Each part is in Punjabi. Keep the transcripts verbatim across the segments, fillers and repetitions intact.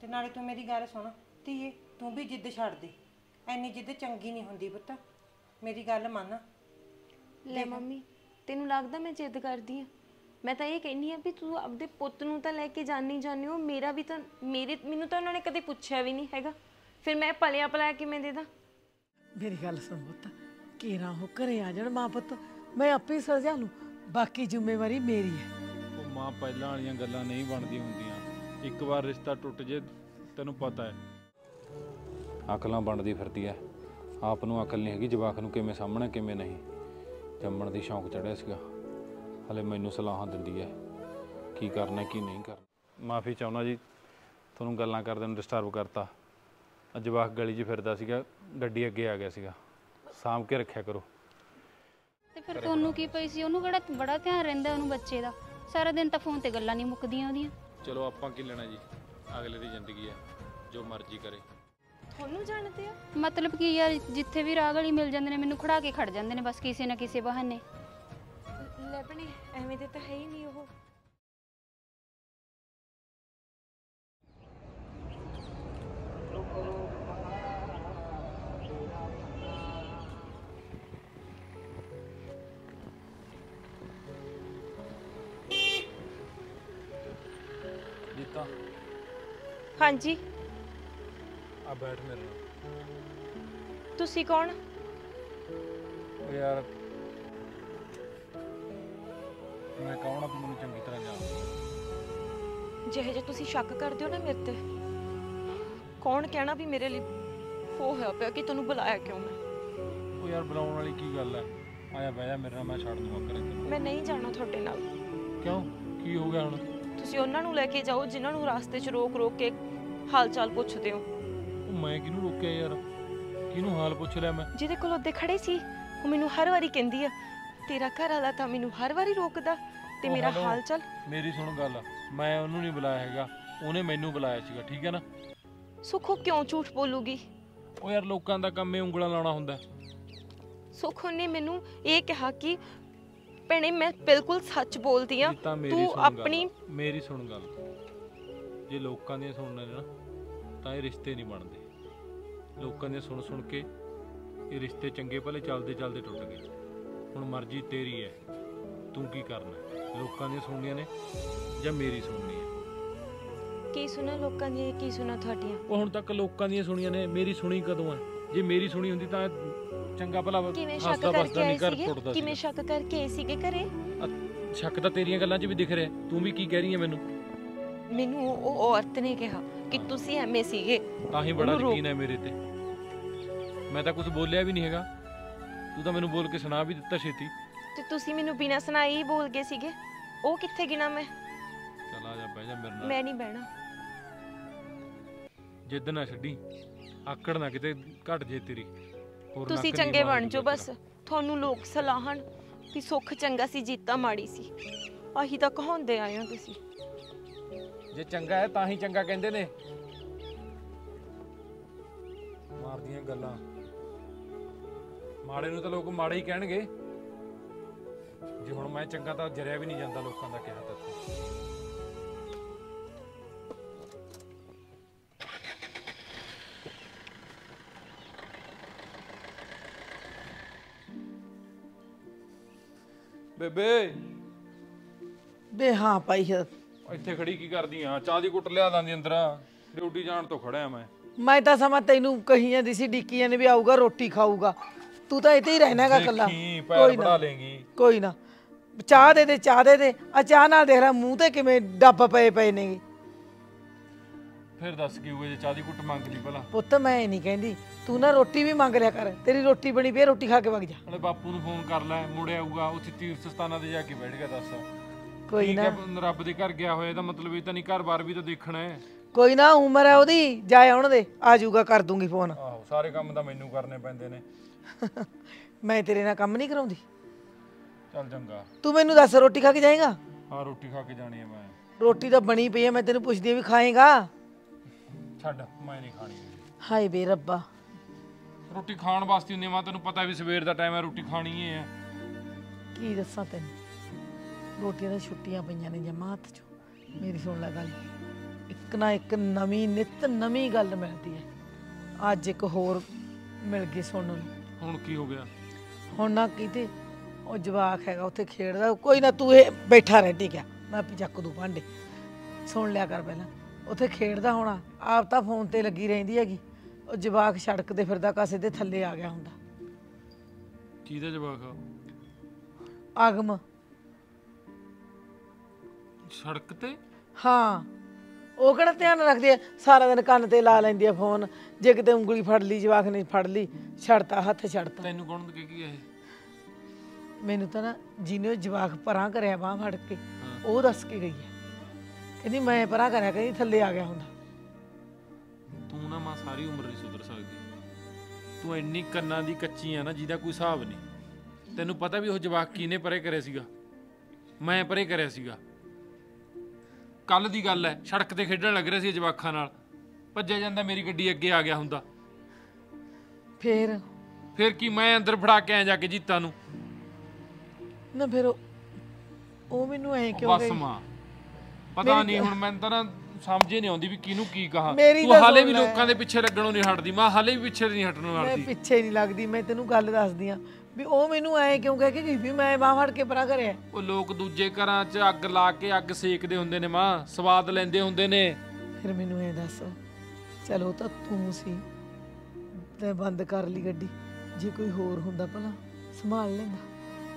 ਤੇ ਨਾਲੇ ਤੂੰ ਮੇਰੀ ਗੱਲ ਸੁਣ ਧੀਏ, ਤੂੰ ਵੀ ਜਿੱਦ ਛੱਡ ਦੇ। ਐਨੀ ਜਿੱਦ ਚੰਗੀ ਨਹੀਂ ਹੁੰਦੀ ਪੁੱਤ, ਮੇਰੀ ਗੱਲ ਮੰਨ। ਲੈ ਮੰਮੀ, ਤੈਨੂੰ ਲੱਗਦਾ ਮੈਂ ਜਿੱਦ ਕਰਦੀ ਆ? ਮੈਂ ਤਾਂ ਇਹ ਕਹਿੰਦੀ ਆ ਵੀ ਤੂੰ ਆਪਦੇ ਪੁੱਤ ਨੂੰ ਤਾਂ ਲੈ ਕੇ ਜਾਣੀ ਜਾਣੀ ਹੋ, ਮੇਰਾ ਵੀ ਤਾਂ ਮੇਰੇ ਮੈਨੂੰ ਤਾਂ ਉਹਨਾਂ ਨੇ ਕਦੇ ਪੁੱਛਿਆ ਵੀ ਨਹੀਂ ਹੈਗਾ, ਫਿਰ ਮੈਂ ਪਲਿਆ ਪਲਾਇਆ ਕਿਵੇਂ ਦੇ ਦਾਂ? ਮੇਰੀ ਗੱਲ ਸੁਣ ਪੁੱਤ, ਕਿਹੜਾ ਉਹ ਘਰੇ ਆ ਜਾਣ ਮਾਂ ਪੁੱਤ, ਮੈਂ ਆਪੇ ਸਜ਼ਾ ਲੂੰ, ਬਾਕੀ ਜ਼ਿੰਮੇਵਾਰੀ ਮੇਰੀ ਹੈ। ਉਹ ਮਾਂ ਪਹਿਲਾਂ ਵਾਲੀਆਂ ਗੱਲਾਂ ਨਹੀਂ ਬਣਦੀਆਂ ਹੁੰਦੀਆਂ, ਇੱਕ ਵਾਰ ਰਿਸ਼ਤਾ ਟੁੱਟ ਜੇ ਤੈਨੂੰ ਪਤਾ ਹੈ ਅਕਲਾਂ ਬਣਦੀ ਫਿਰਦੀ ਹੈ। ਆਪ ਨੂੰ ਅਕਲ ਨਹੀਂ ਹੈਗੀ ਜਵਾਕ ਨੂੰ ਕਿਵੇਂ ਸਾਹਮਣੇ ਕਿਵੇਂ ਨਹੀਂ। ਜੰਮਣ ਦੀ ਸ਼ੌਂਕ ਚੜਿਆ ਸੀਗਾ, ਹਲੇ ਮੈਨੂੰ ਸਲਾਹਾਂ ਦਿੰਦੀ ਹੈ ਕੀ ਕਰਨਾ ਕੀ ਨਹੀਂ ਕਰਨਾ। ਮਾਫੀ ਚਾਹੁੰਦਾ ਜੀ, ਤੁਹਾਨੂੰ ਗੱਲਾਂ ਕਰਦੇ ਨੂੰ ਡਿਸਟਰਬ ਕਰਤਾ। ਜਵਾਕ ਗਲੀ 'ਚ ਫਿਰਦਾ ਸੀਗਾ, ਗੱਡੀ ਅੱਗੇ ਆ ਗਿਆ ਸੀਗਾ, ਸਾਂਭ ਕੇ ਰੱਖਿਆ ਕਰੋ। ਤੇ ਫਿਰ ਤੁਹਾਨੂੰ ਕੀ ਪਈ ਸੀ? ਉਹਨੂੰ ਕਿਹੜਾ ਬੜਾ ਧਿਆਨ ਰਹਿੰਦਾ ਉਹਨੂੰ ਬੱਚੇ ਦਾ, ਸਾਰਾ ਦਿਨ ਤਾਂ ਫੋਨ ਤੇ ਗੱਲਾਂ ਨਹੀਂ ਮੁੱਕਦੀਆਂ ਉਹਦੀਆਂ। ਚਲੋ ਆਪਾਂ ਕੀ ਲੈਣਾ ਜੀ, ਅਗਲੇ ਦੀ ਜ਼ਿੰਦਗੀ ਹੈ, ਜੋ ਮਰਜ਼ੀ ਕਰੇ। ਤੁਹਾਨੂੰ ਜਾਣਦੇ ਆ? ਮਤਲਬ ਕੀ ਯਾਰ, ਜਿੱਥੇ ਵੀ ਰਾਹ ਗਲੀ ਮਿਲ ਜਾਂਦੇ ਨੇ ਮੈਨੂੰ ਖੜਾ ਕੇ ਖੜ ਜਾਂਦੇ ਨੇ ਬਸ ਕਿਸੇ ਨਾ ਕਿਸੇ ਬਹਾਨੇ। ਲੈ ਭੈਣੇ, ਐਵੇਂ ਦੇ ਤਾਂ ਹੈ ਹੀ ਨਹੀਂ ਉਹ। ਜੀਤਾ ਹਾਂਜੀ, ਆ ਬੈਠ ਮੇਰੇ ਨਾਲ। ਤੁਸੀਂ ਕੌਣ? ਉਹ ਯਾਰ ਮੈਂ ਕੌਣ ਆ, ਤੂੰ ਮੈਨੂੰ ਚੰਗੀ ਤਰ੍ਹਾਂ ਜਾਣਦੀ। ਜਿਹੇ ਜੇ ਤੁਸੀਂ ਸ਼ੱਕ ਕਰਦੇ ਹੋ ਨਾ ਮੇਰੇ ਤੇ, ਕੌਣ ਕਹਿਣਾ ਵੀ ਮੇਰੇ ਲਈ ਉਹ ਹੋਇਆ ਪਿਆ ਕਿ ਤੈਨੂੰ ਬੁਲਾਇਆ ਕਿਉਂ ਮੈਂ? ਉਹ ਯਾਰ ਬੁਲਾਉਣ ਵਾਲੀ ਕੀ ਗੱਲ ਹੈ, ਆਇਆ ਬਹਿ ਜਾ ਮੇਰੇ ਨਾਲ, ਮੈਂ ਛੱਡ ਦੂੰਗਾ ਘਰੇ ਤੈਨੂੰ। ਮੈਂ ਨਹੀਂ ਜਾਣਾ ਤੁਹਾਡੇ ਨਾਲ। ਕਿਉਂ, ਕੀ ਹੋ ਗਿਆ ਹੁਣ? ਤੁਸੀਂ ਉਹਨਾਂ ਨੂੰ ਲੈ ਕੇ ਜਾਓ ਜਿਨ੍ਹਾਂ ਨੂੰ ਰਾਸਤੇ 'ਚ ਰੋਕ ਰੋਕ ਕੇ ਹਾਲ ਚਾਲ ਪੁੱਛਦੇ ਹੋ। ਉਹ ਮੈਂ ਕਿਹਨੂੰ ਰੋਕਿਆ ਯਾਰ, ਕਿਹਨੂੰ ਹਾਲ ਪੁੱਛ ਲਿਆ ਮੈਂ? ਜਿਹਦੇ ਕੋਲ ਉਹਦੇ ਖੜੇ ਸੀ ਉਹ ਮੈਨੂੰ ਹਰ ਵਾਰੀ ਕਹਿੰਦੀ ਆ, ਤੇਰਾ ਘਰ ਵਾਲਾ ਤਾਂ ਮੈਨੂੰ ਹਰ ਵਾਰੀ ਰੋਕਦਾ ਤੇ ਮੇਰਾ ਹਾਲ ਚਾਲ। ਮੇਰੀ ਸੁਣ ਗੱਲ, ਮੈਂ ਉਹਨੂੰ ਨਹੀਂ ਬੁਲਾਇਆ ਹੈਗਾ, ਉਹਨੇ ਮੈਨੂੰ ਬੁਲਾਇਆ ਸੀਗਾ, ਠੀਕ ਹੈ ਨਾ? ਸੁੱਖੋ ਕਿਉਂ ਝੂਠ ਬੋਲੂਗੀ? ਉਹ ਯਾਰ ਲੋਕਾਂ ਦਾ ਕੰਮ ਏ ਉਂਗਲਾਂ ਲਾਉਣਾ ਹੁੰਦਾ। ਸੁੱਖੋ ਨੇ ਮੈਨੂੰ ਇਹ ਕਿਹਾ ਕਿ ਭੈਣੇ ਮੈਂ ਬਿਲਕੁਲ ਸੱਚ ਬੋਲਦੀ ਆ, ਤੂੰ ਆਪਣੀ ਮੇਰੀ ਸੁਣ ਗੱਲ, ਜੇ ਲੋਕਾਂ ਦੀਆਂ ਸੁਣਨਾ ਨਾ ਤਾਂ ਇਹ ਰਿਸ਼ਤੇ ਨਹੀਂ ਬਣਦੇ। ਲੋਕਾਂ ਦੀਆਂ ਸੁਣ ਸੁਣ ਕੇ ਇਹ ਰਿਸ਼ਤੇ ਚੰਗੇ ਭਲੇ ਚੱਲਦੇ ਚੱਲਦੇ ਟੁੱਟ ਗਏ। ਹੁਣ ਮਰਜ਼ੀ ਤੇਰੀ ਹੈ, ਤੂੰ ਕੀ ਕਰਨਾ, ਲੋਕਾਂ ਦੀਆਂ ਸੁਣਨੀਆਂ ਨੇ ਜਾਂ ਮੇਰੀ ਸੁਣਨੀ ਹੈ? ਕੀ ਸੁਣਾ ਲੋਕਾਂ ਦੀਆਂ, ਕੀ ਸੁਣਾ ਤੁਹਾਡੀਆਂ? ਉਹ ਹੁਣ ਤੱਕ ਲੋਕਾਂ ਦੀਆਂ ਸੁਣੀਆਂ ਨੇ, ਮੇਰੀ ਸੁਣੀ ਕਦੋਂ ਹੈ? ਜੇ ਮੇਰੀ ਸੁਣੀ ਹੁੰਦੀ ਤਾਂ ਚੰਗਾ ਭਲਾ ਕਿਵੇਂ ਸ਼ੱਕ ਕਰਕੇ ਆਏ ਸੀਗੇ? ਕਿਵੇਂ ਸ਼ੱਕ ਕਰਕੇ ਆਏ ਸੀਗੇ ਘਰੇ? ਸ਼ੱਕ ਤਾਂ ਤੇਰੀਆਂ ਗੱਲਾਂ 'ਚ ਵੀ ਦਿਖ ਰਿਹਾ, ਤੂੰ ਵੀ ਕੀ ਕਹਿ ਰਹੀ ਹੈ ਮੈਨੂੰ? ਮੈਨੂੰ ਉਹ ਔਰਤ ਨੇ ਕਿਹਾ ਕਿ ਤੁਸੀਂ ਐਵੇਂ ਸੀਗੇ, ਤਾਂ ਹੀ ਬੜਾ ਯਕੀਨ ਹੈ ਮੇਰੇ ਤੇ। ਮੈਂ ਤਾਂ ਕੁਝ ਬੋਲਿਆ ਵੀ ਨਹੀਂ ਹੈਗਾ, ਤੂੰ ਤਾਂ ਮੈਨੂੰ ਬੋਲ ਕੇ ਸੁਣਾ ਵੀ ਦਿੱਤਾ ਛੇਤੀ। ਤੇ ਤੁਸੀਂ ਮੈਨੂੰ ਬਿਨਾਂ ਸੁਣਾਈ ਹੀ ਬੋਲ ਗਏ ਸੀਗੇ, ਉਹ ਕਿੱਥੇ ਗਿਣਾ ਮੈਂ? ਚਲ ਆ ਜਾ ਬਹਿ ਜਾ ਮੇਰੇ ਨਾਲ। ਮੈਂ ਨਹੀਂ ਬਹਿਣਾ। ਜਿੱਦ ਨਾ ਛੱਡੀ, ਆਕੜ ਨਾ ਕਿਤੇ ਘਟ ਜੇ ਤੇਰੀ। ਤੁਸੀਂ ਚੰਗੇ ਬਣ ਜਾਓ ਬਸ, ਤੁਹਾਨੂੰ ਲੋਕ ਸਲਾਹਣ ਵੀ ਸੁੱਖ ਚੰਗਾ ਸੀ ਜੀਤਾ ਮਾੜੀ ਸੀ, ਆਹੀ ਤਾਂ ਕਹਾਉਂਦੇ ਆਏ ਹੋ ਤੁਸੀਂ। ਜੇ ਚੰਗਾ ਹੈ ਤਾਂ ਹੀ ਚੰਗਾ ਕਹਿੰਦੇ ਨੇ, ਮਾਰਦੀਆਂ ਗੱਲਾਂ। ਮਾੜੇ ਨੂੰ ਤਾਂ ਲੋਕ ਮਾੜੇ ਹੀ ਕਹਿਣਗੇ, ਜੇ ਹੁਣ ਮੈਂ ਚੰਗਾ ਤਾਂ ਜਰਿਆ ਵੀ ਨਹੀਂ ਜਾਂਦਾ ਲੋਕਾਂ ਦਾ ਕਿਹਾ ਤਾਂ। ਬੇਬੇ ਬੇ ਹਾਂ ਭਾਈ, ਇੱਥੇ ਖੜੀ ਕੀ ਕਰਦੀ ਆ? ਚਾਹ ਦੀ ਕੁੱਟ ਲਿਆ ਦਾਂਦੀ ਅੰਦਰ, ਡਿਊਟੀ ਜਾਣ ਤੋਂ ਖੜਿਆ ਮੈਂ। ਮੈਂ ਤਾਂ ਸਮਾਂ ਤੈਨੂੰ ਕਹੀ ਜਾਂਦੀ ਸੀ ਡਿੱਕੀਆਂ ਨੇ ਵੀ ਆਊਗਾ ਰੋਟੀ ਖਾਊਗਾ, ਤੂੰ ਤਾਂ ਇੱਥੇ ਹੀ ਰਹਿਣਾਗਾ ਕੱਲਾ। ਪੈਰ ਬਣਾ ਲੇਂਗੀ, ਕੋਈ ਨਾ, ਚਾਹ ਦੇ ਦੇ ਚਾਹ ਦੇ ਦੇ। ਆ ਚਾਹ ਨਾਲ ਦੇਖ ਲੈ ਮੂੰਹ ਤੇ ਕਿਵੇਂ ਡੱਬ ਪਏ ਪਏ ਨੇ। ਫਿਰ ਦੱਸ ਕੀ ਹੋਊਗਾ ਜੇ ਚਾਹ ਦੀ ਕੁੱਟ ਮੰਗ ਲਈ ਭਲਾ? ਪੁੱਤ ਮੈਂ ਨਹੀਂ ਕਹਿੰਦੀ, ਤੂੰ ਨਾ ਰੋਟੀ ਵੀ ਮੰਗ ਲਿਆ ਕਰ, ਤੇਰੀ ਰੋਟੀ ਬਣੀ ਪਈ, ਰੋਟੀ ਖਾ ਕੇ ਵਗ ਜਾ। ਨਾਲੇ ਬਾਪੂ ਨੂੰ ਫੋਨ ਕਰ ਲੈ, ਮੁੜਿਆ ਆਊਗਾ ਉੱਥੇ ਤੀਰਥ ਸਥਾਨਾਂ ਤੇ ਜਾ ਕੇ ਬੈਠ ਗਿਆ। ਦੱਸ ਕੋਈ ਨਾ, ਰੱਬ ਦੇ ਘਰ ਗਿਆ ਹੋਇਆ, ਇਹਦਾ ਮਤਲਬ ਇਹ ਤਾਂ ਨਹੀਂ ਘਰ-ਬਾਰ ਵੀ ਤਾਂ ਦੇਖਣਾ ਹੈ। ਕੋਈ ਨਾ, ਉਮਰ ਹੈ ਉਹਦੀ, ਜਾ ਆਉਣ ਦੇ, ਆ ਜਾਊਗਾ, ਕਰ ਦੂੰਗੀ ਫੋਨ। ਆਹੋ, ਸਾਰੇ ਕੰਮ ਤਾਂ ਮੈਨੂੰ ਕਰਨੇ ਪੈਂਦੇ ਨੇ। ਮੈਂ ਤੇਰੇ ਨਾਲ ਕੰਮ ਨਹੀਂ ਕਰਾਉਂਦੀ। ਚੱਲ ਚੰਗਾ, ਤੂੰ ਮੈਨੂੰ ਦੱਸ ਰੋਟੀ ਖਾ ਕੇ ਜਾਏਗਾ? ਹਾਂ ਰੋਟੀ ਖਾ ਕੇ ਜਾਣੀ ਹੈ ਮੈਂ। ਰੋਟੀ ਤਾਂ ਬਣੀ ਪਈ ਹੈ, ਮੈਂ ਤੈਨੂੰ ਪੁੱਛਦੀ ਆ ਵੀ ਖਾਏਗਾ? ਛੱਡ, ਮੈਂ ਨਹੀਂ ਖਾਣੀ। ਹਾਏ ਬੇ ਰੱਬਾ, ਰੋਟੀ ਖਾਣ ਵਾਸਤੇ ਹੁੰਦੀ, ਮੈਂ ਤੈਨੂੰ ਪਤਾ ਵੀ ਸਵੇਰ ਦਾ ਟਾਈਮ ਹੈ, ਰੋਟੀ ਖਾਣੀ ਹੀ ਹੈ। ਕੀ ਦੱਸਾਂ ਤੈਨੂੰ, ਰੋਟੀਆਂ ਤਾਂ ਛੁੱਟੀਆਂ ਪਈਆਂ ਨੇ ਜਮਾਂ ਹੱਥ 'ਚੋਂ। ਮੇਰੀ ਸੁਣ ਲੈ ਗੱਲ, ਇੱਕ ਇੱਕ ਨਾ ਇੱਕ ਨਵੀਂ ਨਿਤ ਨਵੀਂ ਗੱਲ ਮਿਲਦੀ ਹੈ। ਅੱਜ ਇੱਕ ਹੋਰ ਮਿਲ ਗਈ ਸੁਣਨ ਨੂੰ। ਹੁਣ ਕੀ ਹੋ ਗਿਆ? ਹੁਣ ਨਾ ਕਿਤੇ ਉਹ ਜਵਾਕ ਹੈਗਾ ਉੱਥੇ ਖੇਡਦਾ, ਕੋਈ ਨਾ ਤੂੰ ਇਹ ਬੈਠਾ ਰਹਿ ਠੀਕ ਹੈ, ਮੈਂ ਆਪੇ ਚੱਕ ਦੂ ਭਾਂਡੇ। ਸੁਣ ਲਿਆ ਕਰ ਪਹਿਲਾਂ, ਉੱਥੇ ਖੇਡਦਾ ਹੋਣਾ, ਆਪ ਤਾਂ ਫੋਨ ਤੇ ਲੱਗੀ ਰਹਿੰਦੀ ਹੈਗੀ, ਉਹ ਜਵਾਕ ਸੜਕ ਤੇ ਫਿਰਦਾ ਕਾਸੇ ਦੇ ਥੱਲੇ ਆ ਗਿਆ ਹੁੰਦਾ। ਕਿਹਦਾ ਜਵਾਕ ਆ? ਆਗਮ। ਸੜਕ ਤੇ? ਹਾਂ, ਉਹ ਕਿਹੜਾ ਧਿਆਨ ਰੱਖਦੀ ਆ, ਸਾਰਾ ਦਿਨ ਕੰਨ ਤੇ ਲਾ ਲੈਂਦੀ ਆ ਫੋਨ, ਜੇ ਕਿਤੇ ਉਂਗਲੀ ਫੜ ਲਈ ਜਵਾਕ ਨੇ ਫੜ ਲਈ, ਛੱਡਤਾ ਹੱਥ ਛੱਡਤਾ। ਤੈਨੂੰ ਕੌਣ ਕਹਿ ਕੀ ਇਹ? ਮੈਨੂੰ ਤਾਂ ਨਾ ਜਿਹਨੇ ਉਹ ਜਵਾਕ ਪਰਾਂ ਕਰਿਆ ਬਾਂਹ ਫੜ ਕੇ, ਉਹ ਦੱਸ ਕੇ ਗਈ ਹੈ, ਕਹਿੰਦੀ ਮੈਂ ਪਰਾਂ ਕਰਿਆ, ਕਹਿੰਦੀ ਥੱਲੇ ਆ ਗਿਆ ਹੁੰਦਾ। ਤੂੰ ਨਾ ਮਾਂ ਸਾਰੀ ਉਮਰ ਨਹੀਂ ਸੁਧਰ ਸਕਦੀ। ਤੂੰ ਇੰਨੀ ਕੰਨਾਂ ਦੀ ਕੱਚੀ ਆ ਨਾ ਜਿਹਦਾ ਕੋਈ ਹਿਸਾਬ ਨਹੀਂ। ਤੈਨੂੰ ਪਤਾ ਵੀ ਉਹ ਜਵਾਕ ਕਿਹਨੇ ਪਰੇ ਕਰਿਆ ਸੀਗਾ? ਮੈਂ ਪਰੇ ਕਰਿਆ ਸੀਗਾ। ਕੱਲ ਦੀ ਗੱਲ ਹੈ, ਸੜਕ ਤੇ ਖੇਡਣ ਲੱਗ ਰਿਹਾ ਸੀ ਜਵਾਕਾਂ ਨਾਲ, ਭੱਜਿਆ ਜਾਂਦਾ ਮੇਰੀ ਗੱਡੀ ਅੱਗੇ ਆ ਗਿਆ ਹੁੰਦਾ। ਫੇਰ ਫੇਰ ਕੀ ਮੈਂ ਅੰਦਰ ਫੜਾ ਕੇ ਆਇਆ ਜਾ ਕੇ ਜੀਤਾ ਨੂੰ? ਨਾ ਫਿਰ ਉਹ ਉਹ ਮੈਨੂੰ ਐ ਕਿਉਂ ਬਸ ਗਈ? ਮਾਂ ਪਤਾ ਨਹੀਂ ਹੁਣ ਮੈਨੂੰ ਤਾਂ ਨਾ ਸਮਝ ਹੀ ਨਹੀਂ ਆਉਂਦੀ ਵੀ ਕਿਹਨੂੰ ਕੀ ਕਹਾ। ਮੇਰੀ ਤੂੰ ਤਾਂ ਹਾਲੇ ਸੁਣ ਵੀ ਲੈ। ਲੋਕਾਂ ਦੇ ਪਿੱਛੇ ਲੱਗਣੋਂ ਨਹੀਂ ਹਟਦੀ ਮਾਂ, ਹਾਲੇ ਵੀ ਪਿੱਛੇ ਨਹੀਂ ਹਟਣੋਂ ਮੈਂ ਹਟਦੀ। ਪਿੱਛੇ ਨਹੀਂ ਲੱਗਦੀ, ਮੈਂ ਤੈਨੂੰ ਗੱਲ ਦੱਸਦੀ ਆ ਵੀ ਉਹ ਮੈਨੂੰ ਐ ਕਿਉਂ ਕਹਿ ਕੇ ਗਈ ਵੀ ਮੈਂ ਬਾਂਹ ਫੜ ਕੇ ਪਰਾਂ ਕਰਿਆ। ਉਹ ਲੋਕ ਦੂਜੇ ਘਰਾਂ 'ਚ ਅੱਗ ਲਾ ਕੇ ਅੱਗ ਸੇਕਦੇ ਹੁੰਦੇ ਨੇ ਮਾਂ, ਸਵਾਦ ਲੈਂਦੇ ਹੁੰਦੇ ਨੇ। ਫਿਰ ਮੈਨੂੰ ਇਹ ਦੱਸ, ਚਲੋ ਤਾਂ ਤੂੰ ਸੀ ਤੇ ਬੰਦ ਕਰ ਲਈ ਗੱਡੀ, ਜੇ ਕੋਈ ਹੋਰ ਹੁੰਦਾ ਭਲਾ ਸੰਭਾਲ ਲੈਂਦਾ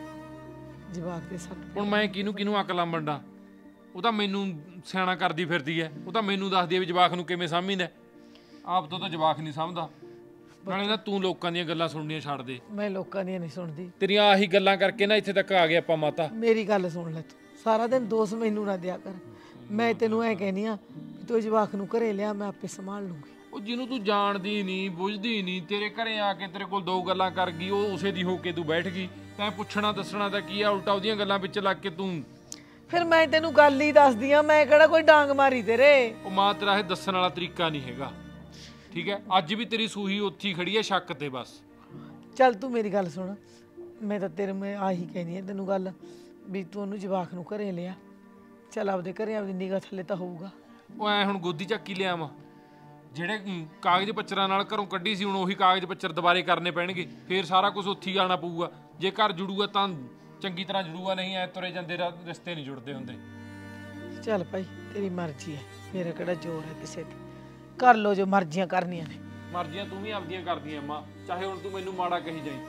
ਜਵਾਕ ਦੇ ਸੱਟ। ਹੁਣ ਮੈਂ ਕਿਹਨੂੰ ਕਿਹਨੂੰ ਅਕਲਾਂ ਵੰਡਾਂ? ਉਹ ਤਾਂ ਮੈਨੂੰ ਸਿਆਣਾ ਕਰਦੀ ਫਿਰਦੀ ਐ, ਉਹ ਤਾਂ ਮੈਨੂੰ ਦੱਸਦੀ ਐ ਵੀ ਜਵਾਕ ਨੂੰ ਕਿਵੇਂ ਸਾਂਭੀਦਾ। ਆਪ ਤੋਂ ਤਾਂ ਜਵਾਕ ਨਹੀਂ ਸਾਂਭਦਾ। ਨਾਲੇ ਨਾ ਤੂੰ ਲੋਕਾਂ ਦੀਆਂ ਗੱਲਾਂ ਸੁਣਨੀਆਂ ਛੱਡ ਦੇ। ਮੈਂ ਲੋਕਾਂ ਦੀਆਂ ਨਹੀਂ ਸੁਣਦੀ, ਤੇਰੀਆਂ ਆਹੀ ਗੱਲਾਂ ਕਰਕੇ ਨਾ ਇੱਥੇ ਤੱਕ ਆ ਗਏ ਆਪਾਂ ਮਾਤਾ। ਮੇਰੀ ਗੱਲ ਸੁਣ ਲੈ, ਤੂੰ ਸਾਰਾ ਦਿਨ ਦੋਸ ਮੈਨੂੰ ਨਾ ਦਿਆ ਕਰ। ਮੈਂ ਤੈਨੂੰ ਐ ਕਹਿਨੀ ਆ ਤੂੰ ਜਵਾਕ ਨੂੰ ਘਰੇ ਲਿਆ, ਮੈਂ ਆਪੇ ਸੰਭਾਲ ਲੂੰਗੀ। ਉਹ ਜਿਹਨੂੰ ਤੂੰ ਜਾਣਦੀ ਨਹੀਂ ਬੁੱਝਦੀ ਨਹੀਂ, ਤੇਰੇ ਘਰੇ ਆ ਕੇ ਤੇਰੇ ਕੋਲ ਦੋ ਗੱਲਾਂ ਕਰ ਗਈ, ਉਹ ਉਸੇ ਦੀ ਹੋ ਕੇ ਤੂੰ ਬੈਠ ਗਈ। ਤੈਂ ਪੁੱਛਣਾ ਦੱਸਣਾ ਤਾਂ ਕੀ ਆ, ਉਲਟਾ ਉਹਦੀਆਂ ਗੱਲਾਂ ਵਿੱਚ ਲੱਗ ਕੇ ਤੂੰ। ਫਿਰ ਮੈਂ ਤੈਨੂੰ ਗੱਲ ਹੀ ਦੱਸਦੀ ਆ, ਮੈਂ ਕਿਹੜਾ ਕੋਈ ਡਾਂਗ ਮਾਰੀ ਤੇਰੇ। ਉਹ ਮਾਂ ਤੇਰਾ ਇਹ ਦੱਸਣ ਵਾਲਾ ਤਰੀਕਾ ਨਹੀਂ ਹੈਗਾ, ਠੀਕ ਹੈ? ਅੱਜ ਵੀ ਤੇਰੀ ਸੂਹੀ ਉੱਥੀ ਖੜੀ ਹੈ ਸ਼ੱਕ ਤੇ ਬਸ। ਚੱਲ ਤੂੰ ਮੇਰੀ ਗੱਲ ਸੁਣ, ਮੈਂ ਤਾਂ ਤੇਰੇ ਮੈਂ ਆਹੀ ਕਹਿਨੀ ਆ ਤੈਨੂੰ ਗੱਲ ਵੀ ਤੂੰ ਉਹਨੂੰ ਜਵਾਕ ਨੂੰ ਘਰੇ ਲਿਆ, ਚੱਲ ਆਪਦੇ ਘਰੇ ਆਪਦੀ ਨਿਗਾਹ ਥੱਲੇ ਤਾਂ ਹੋਊਗਾ। ਉਹ ਐ ਹੁਣ ਗੋਦੀ ਚੱਕੀ ਲਿਆ ਵਾ, ਜਿਹੜੇ ਅਮ, ਕਾਗਜ਼ ਪੱਚਰਾਂ ਨਾਲ ਘਰੋਂ ਕੱਢੀ ਸੀ, ਹੁਣ ਉਹੀ ਕਾਗਜ਼ ਪੱਚਰ ਦੁਬਾਰੇ ਕਰਨੇ ਪੈਣਗੇ, ਫੇਰ ਸਾਰਾ ਕੁਝ ਉੱਥੇ ਹੀ ਆਉਣਾ ਪਊਗਾ। ਜੇ ਘਰ ਜੁੜੂਗਾ ਤਾਂ ਚੰਗੀ ਤਰ੍ਹਾਂ ਜੁੜੂਗਾ, ਨਹੀਂ ਐ ਤੁਰੇ ਜਾਂਦੇ ਰਿਸ਼ਤੇ ਨਹੀਂ ਜੁੜਦੇ ਹੁੰਦੇ। ਚੱਲ ਭਾਈ ਤੇਰੀ ਮਰਜ਼ੀ ਹੈ, ਮੇਰਾ ਕਿਹੜਾ ਜ਼ੋਰ ਹੈ ਕਿਸੇ ਤੇ, ਕਰ ਲੋ ਜੋ ਮਰਜ਼ੀਆਂ ਕਰਨੀਆਂ ਨੇ। ਮਰਜ਼ੀਆਂ ਤੂੰ ਵੀ ਆਪਦੀਆਂ ਕਰਦੀਆਂ ਮਾਂ, ਚਾਹੇ ਹੁਣ ਤੂੰ ਮੈਨੂੰ ਮਾੜਾ ਕਹੀ ਜਾਈਂ।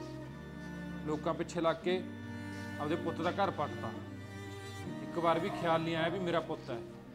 ਲੋਕਾਂ ਪਿੱਛੇ ਲੱਗ ਕੇ ਆਪਦੇ ਪੁੱਤ ਦਾ ਘਰ ਪੱਟਤਾ, ਇੱਕ ਵਾਰ ਵੀ ਖਿਆਲ ਨਹੀਂ ਆਇਆ ਵੀ ਮੇਰਾ ਪੁੱਤ ਹੈ,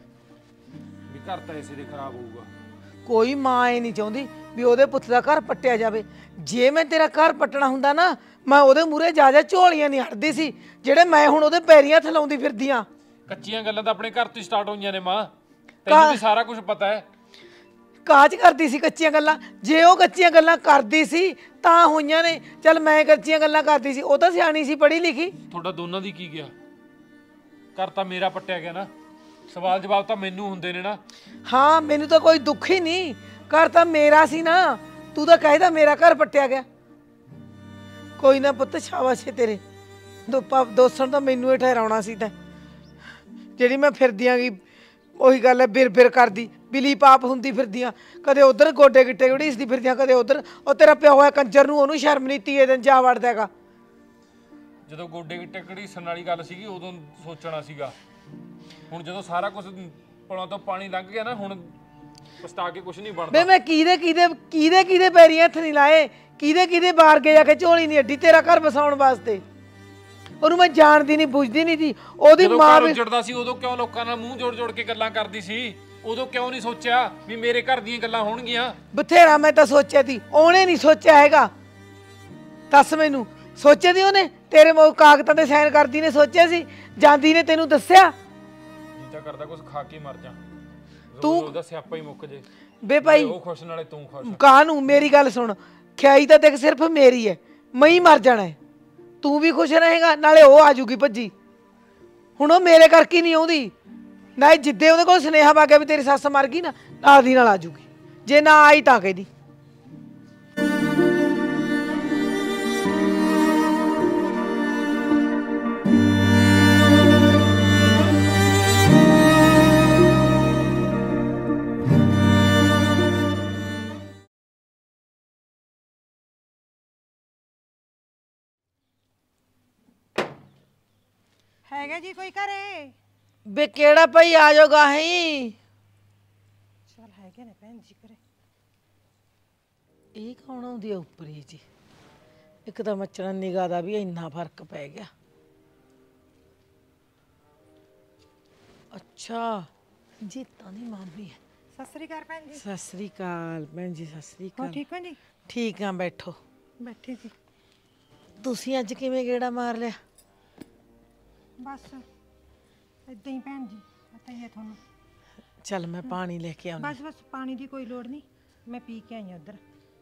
ਵੀ ਘਰ ਤਾਂ ਇਸੇ ਦੇ ਖਰਾਬ ਹੋਊਗਾ। ਕੋਈ ਮਾਂ ਇਹ ਨਹੀਂ ਚਾਹੁੰਦੀ ਵੀ ਉਹਦੇ ਪੁੱਤ ਦਾ ਘਰ ਪੱਟਿਆ ਜਾਵੇ। ਜੇ ਮੈਂ ਤੇਰਾ ਘਰ ਪੱਟਣਾ ਹੁੰਦਾ ਨਾ, ਮੈਂ ਉਹਦੇ ਮੂਹਰੇ ਜਾ ਜਾ ਝੋਲੀਆਂ ਨਹੀਂ ਹਟਦੀ ਸੀ ਜਿਹੜੇ ਮੈਂ ਹੁਣ ਉਹਦੇ ਪੈਰੀਆਂ ਥਲਾਉਂਦੀ ਫਿਰਦੀ ਆ। ਕੱਚੀਆਂ ਗੱਲਾਂ ਤਾਂ ਆਪਣੇ ਘਰ ਤੋਂ ਸਟਾਰਟ ਹੋਈਆਂ ਨੇ ਮਾਂ, ਤੈਨੂੰ ਵੀ ਸਾਰਾ ਕੁਝ ਪਤਾ ਹੈ। ਕਾਜ ਕਰਦੀ ਸੀ ਕੱਚੀਆਂ ਗੱਲਾਂ? ਜੇ ਉਹ ਕੱਚੀਆਂ ਗੱਲਾਂ ਕਰਦੀ ਸੀ ਤਾਂ ਹੋਈਆਂ ਨੇ। ਚੱਲ ਮੈਂ ਕੱਚੀਆਂ ਗੱਲਾਂ ਕਰਦੀ ਸੀ, ਉਹ ਤਾਂ ਸਿਆਣੀ ਸੀ ਪੜ੍ਹੀ ਲਿਖੀ। ਤੁਹਾਡਾ ਦੋਨਾਂ ਦੀ ਕੀ ਗਿਆ? ਘਰ ਤਾਂ ਮੇਰਾ ਪੱਟਿਆ ਗਿਆ ਨਾ, ਸਵਾਲ ਜਵਾਬ ਤਾਂ ਮੈਨੂੰ ਹੁੰਦੇ ਨੇ ਨਾ। ਹਾਂ ਮੈਨੂੰ ਤਾਂ ਕੋਈ ਦੁੱਖ ਹੀ ਨਹੀਂ, ਘਰ ਤਾਂ ਮੇਰਾ ਸੀ ਨਾ, ਤੂੰ ਤਾਂ ਕਹਿਦਾ ਮੇਰਾ ਘਰ ਪੱਟਿਆ ਗਿਆ। ਕੋਈ ਨਾ ਪੁੱਤ, ਸ਼ਾਬਾਸ਼ ਏ ਤੇਰੇ। ਦੋਸਣ ਤਾਂ ਮੈਨੂੰ ਹੀ ਠਹਿਰਾਉਣਾ ਸੀ ਤਾਂ, ਜਿਹੜੀ ਮੈਂ ਫਿਰਦੀ ਆਂਗੀ ਉਹੀ ਗੱਲ ਹੈ, ਬਿਰ ਬਿਰ ਕਰਦੀ ਬਿਲੀ ਪਾਪ ਹੁੰਦੀ ਫਿਰਦੀਆਂ, ਕਦੇ ਉਧਰ ਗੋਡੇ ਗਿੱਟੇ ਘੜੀਸਦੀ ਫਿਰਦੀਆਂ, ਕਦੇ ਉਧਰ। ਉਹ ਤੇਰਾ ਪਿਓ ਹੈ ਕੰਜਰ ਨੂੰ, ਉਹਨੂੰ ਸ਼ਰਮ ਨਹੀਂ ਤੀਏ ਦਿਨ ਜਾ ਵੜਦਾ ਹੈਗਾ। ਜਦੋਂ ਗੋਡੇ ਗਿੱਟੇ ਘੜੀਸਣ ਵਾਲੀ ਗੱਲ ਸੀਗੀ ਉਦੋਂ ਸੋਚਣਾ ਸੀਗਾ, ਹੁਣ ਜਦੋਂ ਸਾਰਾ ਕੁਝ ਪੁਲਾਂ ਤੋਂ ਪਾਣੀ ਲੰਘ ਗਿਆ ਨਾ, ਹੁਣ ਪਛਤਾ ਕੇ ਕੁਝ ਨਹੀਂ ਬਣਦਾ। ਬੇ ਮੈਂ ਕਿਹਦੇ ਕਿਹਦੇ ਕਿਹਦੇ ਕਿਹਦੇ ਪੈਰੀਂ ਹੱਥ ਨਹੀਂ ਲਾਏ, ਕਿਹਦੇ ਕਿਹਦੇ ਬਾਹਰ ਕੇ ਜਾ ਕੇ ਝੋਲੀ ਨਹੀਂ ਅੱਡੀ ਤੇਰਾ ਘਰ ਵਸਾਉਣ ਵਾਸਤੇ। ਉਹਨੂੰ ਮੈਂ ਜਾਣਦੀ ਨਹੀਂ ਬੁੱਝਦੀ ਨਹੀਂ ਸੀ। ਉਹਦੀ ਮਾਂ ਵੀ ਜੁੜਦਾ ਸੀ ਉਦੋਂ ਕਿਉਂ ਲੋਕਾਂ ਨਾਲ ਮੂੰਹ ਜੋੜ ਜੋੜ ਕੇ ਗੱਲਾਂ ਕਰਦੀ ਸੀ? ਉਦੋਂ ਕਿਉਂ ਨਹੀਂ ਸੋਚਿਆ ਵੀ ਮੇਰੇ ਘਰ ਦੀਆਂ ਗੱਲਾਂ ਹੋਣਗੀਆਂ? ਬਥੇਰਾ ਮੈਂ ਤਾਂ ਸੋਚਿਆ ਸੀ, ਉਹਨੇ ਨਹੀਂ ਸੋਚਿਆ ਹੈਗਾ। ਦੱਸ ਮੈਨੂੰ, ਸੋਚਿਆ ਸੀ ਉਹਨੇ? ਤੇਰੇ ਮੋਹ ਕਾਗਜ਼ਾਂ ਤੇ ਸਾਈਨ ਕਰਦੀ ਨੇ ਸੋਚਿਆ ਸੀ? ਜਾਂਦੀ ਨੇ ਤੈਨੂੰ ਦੱਸਿਆ? ਜੀ ਤਾਂ ਕਰਦਾ ਕੁਝ ਖਾ ਕੇ ਮਰ ਜਾ, ਤੂੰ ਉਹਦਾ ਸਿਆਪਾ ਹੀ ਮੁੱਕ ਜੇ। ਬੇ ਭਾਈ ਉਹ ਖੁਸ਼ ਨਾਲੇ ਤੂੰ ਖੁਸ਼। ਕਾਹਨੂੰ? ਮੇਰੀ ਗੱਲ ਸੁਣ, ਖਿਆਈ ਤਾਂ ਦੇਖ ਸਿਰਫ ਮੇਰੀ ਹੈ, ਮੈਂ ਹੀ ਮਰ ਜਾਣਾ ਹੈ। ਤੂੰ ਵੀ ਖੁਸ਼ ਰਹੇਗਾ, ਨਾਲੇ ਉਹ ਆ ਜੂਗੀ ਭੱਜੀ। ਹੁਣ ਉਹ ਮੇਰੇ ਕਰਕੇ ਨਹੀਂ ਆਉਂਦੀ ਨਾ, ਜਿੱਦੇ ਉਹਦੇ ਕੋਲ ਸੁਨੇਹਾ ਪਾ ਗਿਆ ਵੀ ਤੇਰੀ ਸੱਸ ਮਰ ਗਈ ਨਾ, ਨਾਲ ਦੀ ਨਾਲ ਆ ਜੂਗੀ। ਜੇ ਨਾ ਆਈ ਤਾਂ ਕਹਿੰਦੀ ਹੈਗਾ ਜੀ ਕੋਈ ਘਰੇ? ਬੇ ਕਿਹੜਾ ਭਾਈ ਆ ਜਾਓ ਗਾਹੀਂ। ਚਲ ਹੈਗੇ ਨੇ ਭੈਣ ਜੀ ਘਰੇ। ਇਹ ਕੌਣ ਆਉਂਦੀ ਆ ਉੱਪਰ ਹੀ ਜੀ? ਇੱਕ ਤਾਂ ਮੱਚਣਾ ਨਿਗਾਹ ਦਾ ਵੀ ਇੰਨਾ ਫਰਕ ਪੈ ਗਿਆ। ਅੱਛਾ ਜੀਤਾਂ ਦੀ ਮਾਮੀ ਹੈ। ਸਤਿ ਸ੍ਰੀ ਅਕਾਲ ਭੈਣ ਜੀ। ਸਤਿ ਸ੍ਰੀ ਅਕਾਲ ਭੈਣ ਜੀ। ਸਤਿ ਸ੍ਰੀ ਹੋ ਅਕਾਲ। ਠੀਕ ਹੋ ਜੀ? ਠੀਕ ਆ, ਬੈਠੋ। ਬੈਠੇ ਸੀ। ਤੁਸੀਂ ਅੱਜ ਕਿਵੇਂ ਗੇੜਾ ਮਾਰ ਲਿਆ? ਬਸ ਇਦਾਂ ਹੀ ਭੈਣ ਜੀ, ਪਤਾ ਹੀ ਹੈ ਤੁਹਾਨੂੰ। ਚੱਲ ਮੈਂ ਪਾਣੀ ਲੈ ਕੇ ਆਉਂਦੀ। ਬਸ ਬਸ ਪਾਣੀ ਦੀ ਕੋਈ ਲੋੜ ਨਹੀਂ, ਮੈਂ ਪੀ ਕੇ ਆਈ ਹਾਂ ਉੱਧਰ।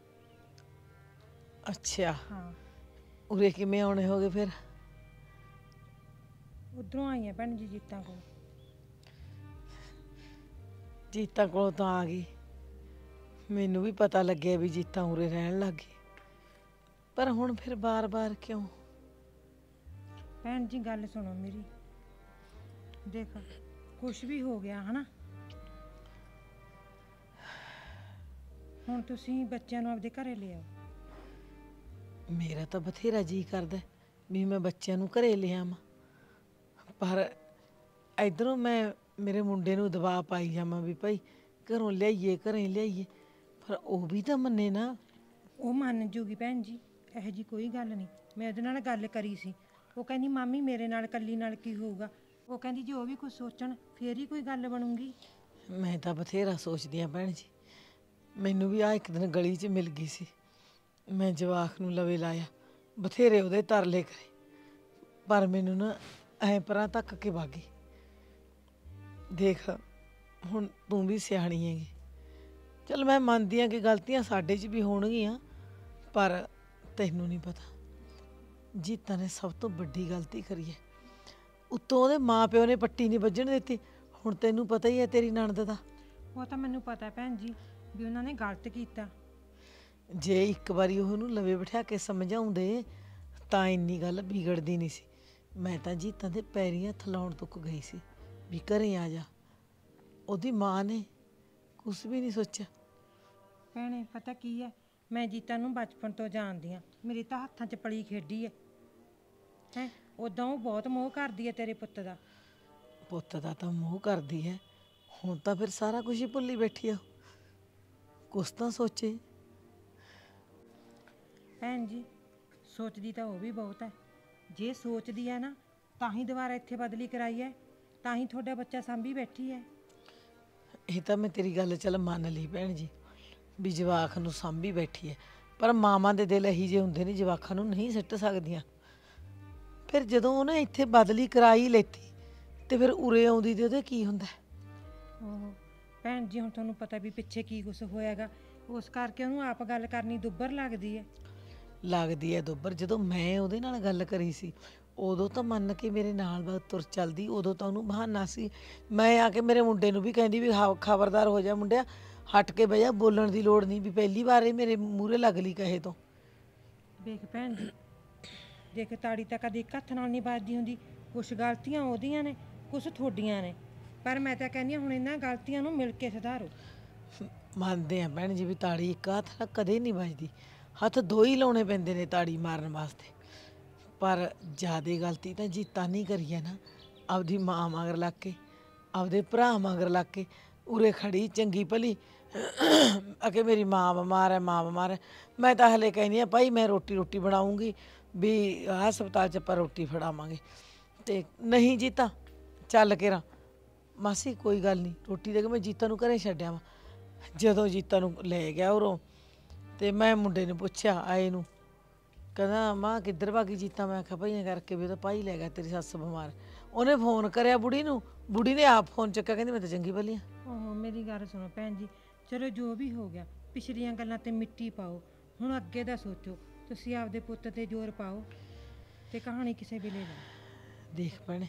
ਅੱਛਾ ਹਾਂ ਉਰੇ ਕਿਵੇਂ ਆਉਣੇ ਹੋਗੇ ਫਿਰ? ਉਧਰੋਂ ਆਈ ਹਾਂ ਭੈਣ ਜੀ ਜੀਤਾਂ ਕੋਲ। ਜੀਤਾਂ ਕੋਲੋਂ ਤਾਂ ਆ ਗਈ, ਮੈਨੂੰ ਵੀ ਪਤਾ ਲੱਗਿਆ ਵੀ ਜੀਤਾਂ ਉਰੇ ਰਹਿਣ ਲੱਗ ਗਈ, ਪਰ ਹੁਣ ਫਿਰ ਬਾਰ-ਬਾਰ ਕਿਉਂ? ਭੈਣ ਜੀ ਗੱਲ ਸੁਣੋ ਮੇਰੀ, ਦੇਖ ਕੁਛ ਵੀ ਹੋ ਗਿਆ ਹਨਾ, ਹੁਣ ਤੁਸੀਂ ਬੱਚਿਆਂ ਨੂੰ ਆਪਦੇ ਘਰੇ ਲੈ ਆਓ। ਮੇਰਾ ਤਾਂ ਬਥੇਰਾ ਜੀ ਕਰਦਾ ਵੀ ਮੈਂ ਬੱਚਿਆਂ ਨੂੰ ਘਰੇ ਲੈ ਆਵਾਂ, ਪਰ ਇਧਰੋਂ ਮੈਂ ਮੇਰੇ ਮੁੰਡੇ ਨੂੰ ਦਬਾਅ ਪਾਈ ਜਾਵਾਂ ਵੀ ਭਾਈ ਘਰੋਂ ਲਿਆਈਏ ਘਰੇ ਲਿਆਈਏ, ਪਰ ਉਹ ਵੀ ਤਾਂ ਮੰਨੇ ਨਾ। ਉਹ ਮੰਨ ਜੂਗੀ ਭੈਣ ਜੀ, ਇਹੋ ਜੀ ਕੋਈ ਗੱਲ ਨਹੀਂ। ਮੈਂ ਉਹਦੇ ਨਾਲ ਗੱਲ ਕਰੀ ਸੀ, ਉਹ ਕਹਿੰਦੀ ਮਾਮੀ ਮੇਰੇ ਨਾਲ ਇਕੱਲੀ ਨਾਲ ਕੀ ਹੋਊਗਾ। ਉਹ ਕਹਿੰਦੀ ਜੇ ਉਹ ਵੀ ਕੁਝ ਸੋਚਣ ਫੇਰ ਹੀ ਕੋਈ ਗੱਲ ਬਣੂਗੀ। ਮੈਂ ਤਾਂ ਬਥੇਰਾ ਸੋਚਦੀ ਆ ਭੈਣ ਜੀ, ਮੈਨੂੰ ਵੀ ਆ ਇੱਕ ਦਿਨ ਗਲੀ 'ਚ ਮਿਲ ਗਈ ਸੀ, ਮੈਂ ਜਵਾਕ ਨੂੰ ਲਵੇ ਲਾਇਆ, ਬਥੇਰੇ ਉਹਦੇ ਤਰਲੇ ਕਰੇ, ਪਰ ਮੈਨੂੰ ਨਾ ਐਂ ਪਰਾਂ ਧੱਕ ਕੇ ਵਾਗੀ। ਦੇਖ ਹੁਣ ਤੂੰ ਵੀ ਸਿਆਣੀ ਹੈਗੀ, ਚਲ ਮੈਂ ਮੰਨਦੀ ਹਾਂ ਕਿ ਗਲਤੀਆਂ ਸਾਡੇ 'ਚ ਵੀ ਹੋਣਗੀਆਂ, ਪਰ ਤੈਨੂੰ ਨਹੀਂ ਪਤਾ ਜੀਤਾ ਨੇ ਸਭ ਤੋਂ ਵੱਡੀ ਗਲਤੀ ਕਰੀ ਹੈ। ਉੱਤੋਂ ਉਹਦੇ ਮਾਂ ਪਿਓ ਨੇ ਪੱਟੀ ਨਹੀਂ ਵੱਜਣ ਦਿੱਤੀ। ਹੁਣ ਤੈਨੂੰ ਪਤਾ ਹੀ ਹੈ ਤੇਰੀ ਨਣਦ ਦਾ। ਉਹ ਤਾਂ ਮੈਨੂੰ ਪਤਾ ਭੈਣ ਜੀ ਵੀ ਉਹਨਾਂ ਨੇ ਗਲਤ ਕੀਤਾ। ਜੇ ਇੱਕ ਵਾਰੀ ਉਹਨੂੰ ਲਵੇ ਬਿਠਾ ਕੇ ਸਮਝਾਉਂਦੇ ਤਾਂ ਇੰਨੀ ਗੱਲ ਵਿਗੜਦੀ ਨਹੀਂ ਸੀ। ਮੈਂ ਤਾਂ ਜੀਤਾਂ ਦੇ ਪੈਰੀਂ ਹੱਥ ਲਾਉਣ ਤੱਕ ਗਈ ਸੀ ਵੀ ਘਰੇ ਆ ਜਾ। ਉਹਦੀ ਮਾਂ ਨੇ ਕੁਛ ਵੀ ਨਹੀਂ ਸੋਚਿਆ। ਭੈਣੇ ਪਤਾ ਕੀ ਹੈ, ਮੈਂ ਜੀਤਾ ਨੂੰ ਬਚਪਨ ਤੋਂ ਜਾਣਦੀ ਹਾਂ, ਮੇਰੇ ਤਾਂ ਹੱਥਾਂ 'ਚ ਪਲੀ ਖੇਡੀ ਹੈ ਹੈ ਉਦਾਂ ਉਹ ਬਹੁਤ ਮੋਹ ਕਰਦੀ ਹੈ ਤੇਰੇ ਪੁੱਤ ਦਾ। ਪੁੱਤ ਦਾ ਤਾਂ ਮੋਹ ਕਰਦੀ ਹੈ, ਹੁਣ ਤਾਂ ਫਿਰ ਸਾਰਾ ਕੁਝ ਹੀ ਭੁੱਲੀ ਬੈਠੀ ਆ। ਕੁਛ ਤਾਂ ਸੋਚੇ ਭੈਣ ਜੀ, ਸੋਚਦੀ ਤਾਂ ਉਹ ਵੀ ਬਹੁਤ ਹੈ। ਜੇ ਸੋਚਦੀ ਹੈ ਨਾ ਤਾਂ ਹੀ ਦੁਬਾਰਾ ਇੱਥੇ ਬਦਲੀ ਕਰਾਈ ਹੈ, ਤਾਂ ਹੀ ਤੁਹਾਡਾ ਬੱਚਾ ਸਾਂਭੀ ਬੈਠੀ ਹੈ। ਇਹ ਤਾਂ ਮੈਂ ਤੇਰੀ ਗੱਲ ਚੱਲ ਮੰਨ ਲਈ ਭੈਣ ਜੀ ਵੀ ਜਵਾਕ ਨੂੰ ਸਾਂਭੀ ਬੈਠੀ ਹੈ, ਪਰ ਮਾਵਾਂ ਦੇ ਦਿਲ ਇਹੀ ਜਿਹੇ ਹੁੰਦੇ ਨੇ ਜਵਾਕਾਂ ਨੂੰ ਨਹੀਂ ਸਿੱਟ ਸਕਦੀਆਂ। ਫਿਰ ਜਦੋਂ ਉਹਨੇ ਇੱਥੇ ਬਦਲੀ ਕਰਾਈ ਲੈਤੀ ਤੇ ਫਿਰ ਉਰੇ ਆਉਂਦੀ ਤੇ ਉਹਦੇ ਕੀ ਹੁੰਦਾ? ਉਹ ਭੈਣ ਜੀ ਹੁਣ ਤੁਹਾਨੂੰ ਪਤਾ ਵੀ ਪਿੱਛੇ ਕੀ ਕੁਛ ਹੋਇਆਗਾ, ਉਸ ਕਰਕੇ ਉਹਨੂੰ ਆਪ ਗੱਲ ਕਰਨੀ ਦੁੱਬਰ ਲੱਗਦੀ ਹੈ। ਲੱਗਦੀ ਹੈ ਦੁੱਬਰ। ਜਦੋਂ ਮੈਂ ਉਹਦੇ ਨਾਲ ਗੱਲ ਕਰੀ ਸੀ ਉਦੋਂ ਤਾਂ ਮੰਨ ਕੇ ਮੇਰੇ ਨਾਲ ਬਾਅਦ ਤੁਰ ਚੱਲਦੀ, ਉਦੋਂ ਤਾਂ ਉਹਨੂੰ ਬਹਾਨਾ ਸੀ। ਮੈਂ ਆ ਕੇ ਮੇਰੇ ਮੁੰਡੇ ਨੂੰ ਵੀ ਕਹਿੰਦੀ ਵੀ ਖਬਰਦਾਰ ਹੋ ਜਾ ਮੁੰਡਿਆ, ਹਟ ਕੇ ਬਹਿ ਜਾ, ਬੋਲਣ ਦੀ ਲੋੜ ਨਹੀਂ, ਵੀ ਪਹਿਲੀ ਵਾਰ ਇਹ ਮੇਰੇ ਮੂਹਰੇ ਲੱਗ ਲਈ ਕਹੇ ਤੋਂ। ਵੇਖ ਭੈਣ ਜੀ, ਦੇਖ ਤਾੜੀ ਤਾਂ ਕਦੇ ਇੱਕ ਹੱਥ ਨਾਲ ਨਹੀਂ ਵੱਜਦੀ ਹੁੰਦੀ। ਕੁਛ ਗਲਤੀਆਂ ਉਹਦੀਆਂ ਨੇ, ਕੁਛ ਤੁਹਾਡੀਆਂ ਨੇ, ਪਰ ਮੈਂ ਤਾਂ ਕਹਿੰਦੀ ਹਾਂ ਹੁਣ ਇਹਨਾਂ ਗਲਤੀਆਂ ਨੂੰ ਮਿਲ ਕੇ ਸੁਧਾਰੋ। ਮੰਨਦੇ ਆ ਭੈਣ ਜੀ ਵੀ ਤਾੜੀ ਇੱਕ ਹੱਥ ਨਾਲ ਕਦੇ ਨਹੀਂ ਵੱਜਦੀ, ਹੱਥ ਦੋ ਹੀ ਲਾਉਣੇ ਪੈਂਦੇ ਨੇ ਤਾੜੀ ਮਾਰਨ ਵਾਸਤੇ। ਪਰ ਜ਼ਿਆਦਾ ਗਲਤੀ ਤਾਂ ਜੀਤਾ ਨਹੀਂ ਕਰੀ ਹੈ ਨਾ, ਆਪਦੀ ਮਾਂ ਮਗਰ ਲੱਗ ਕੇ, ਆਪਦੇ ਭਰਾ ਮਗਰ ਲੱਗ ਕੇ ਉਰੇ ਖੜੀ ਚੰਗੀ ਭਲੀ ਅਕੇ ਮੇਰੀ ਮਾਂ ਬਿਮਾਰ ਹੈ, ਮਾਂ ਬਿਮਾਰ ਹੈ। ਮੈਂ ਤਾਂ ਹਲੇ ਕਹਿੰਦੀ ਹਾਂ ਭਾਈ ਮੈਂ ਰੋਟੀ ਰੋਟੀ ਬਣਾਉਂਗੀ, ਵੀ ਹਸਪਤਾਲ 'ਚ ਆਪਾਂ ਰੋਟੀ ਫੜਾਵਾਂਗੇ। ਤੇ ਨਹੀਂ ਜੀਤਾ ਚੱਲ ਕੇ ਰਾਂ ਮਾਸੀ ਕੋਈ ਗੱਲ ਨਹੀਂ, ਰੋਟੀ ਦੇ ਕੇ ਮੈਂ ਜੀਤਾ ਨੂੰ ਘਰੇ ਛੱਡਿਆ ਵਾ। ਜਦੋਂ ਜੀਤਾ ਨੂੰ ਲੈ ਗਿਆ ਉਰੋਂ ਤੇ ਮੈਂ ਮੁੰਡੇ ਨੂੰ ਪੁੱਛਿਆ ਆਏ ਨੂੰ, ਕਹਿੰਦਾ ਮਾਂ ਕਿੱਧਰ ਭਾਗੀ ਜੀਤਾ? ਮੈਂ ਆਖਿਆ ਭਾਈ ਕਰਕੇ ਵੀ ਉਹਦਾ ਭਾਈ ਲੈ ਗਿਆ, ਤੇਰੀ ਸੱਸ ਬਿਮਾਰ। ਉਹਨੇ ਫੋਨ ਕਰਿਆ ਬੁੜੀ ਨੂੰ, ਬੁੜੀ ਨੇ ਆਪ ਫੋਨ ਚੱਕਿਆ, ਕਹਿੰਦੀ ਮੈਂ ਤਾਂ ਚੰਗੀ ਭਲੀ ਹਾਂ। ਓਹ ਮੇਰੀ ਗੱਲ ਸੁਣੋ ਭੈਣ ਜੀ, ਚਲੋ ਜੋ ਵੀ ਹੋ ਗਿਆ ਪਿਛਲੀਆਂ ਗੱਲਾਂ ਤੇ ਮਿੱਟੀ ਪਾਓ, ਹੁਣ ਅੱਗੇ ਦਾ ਸੋਚੋ। ਤੁਸੀਂ ਆਪਦੇ ਪੁੱਤ ਤੇ ਜ਼ੋਰ ਪਾਓ ਤੇ ਕਹਾਣੀ ਕਿਸੇ ਵੇਲੇ ਲੈ। ਦੇਖ ਭੈਣੇ,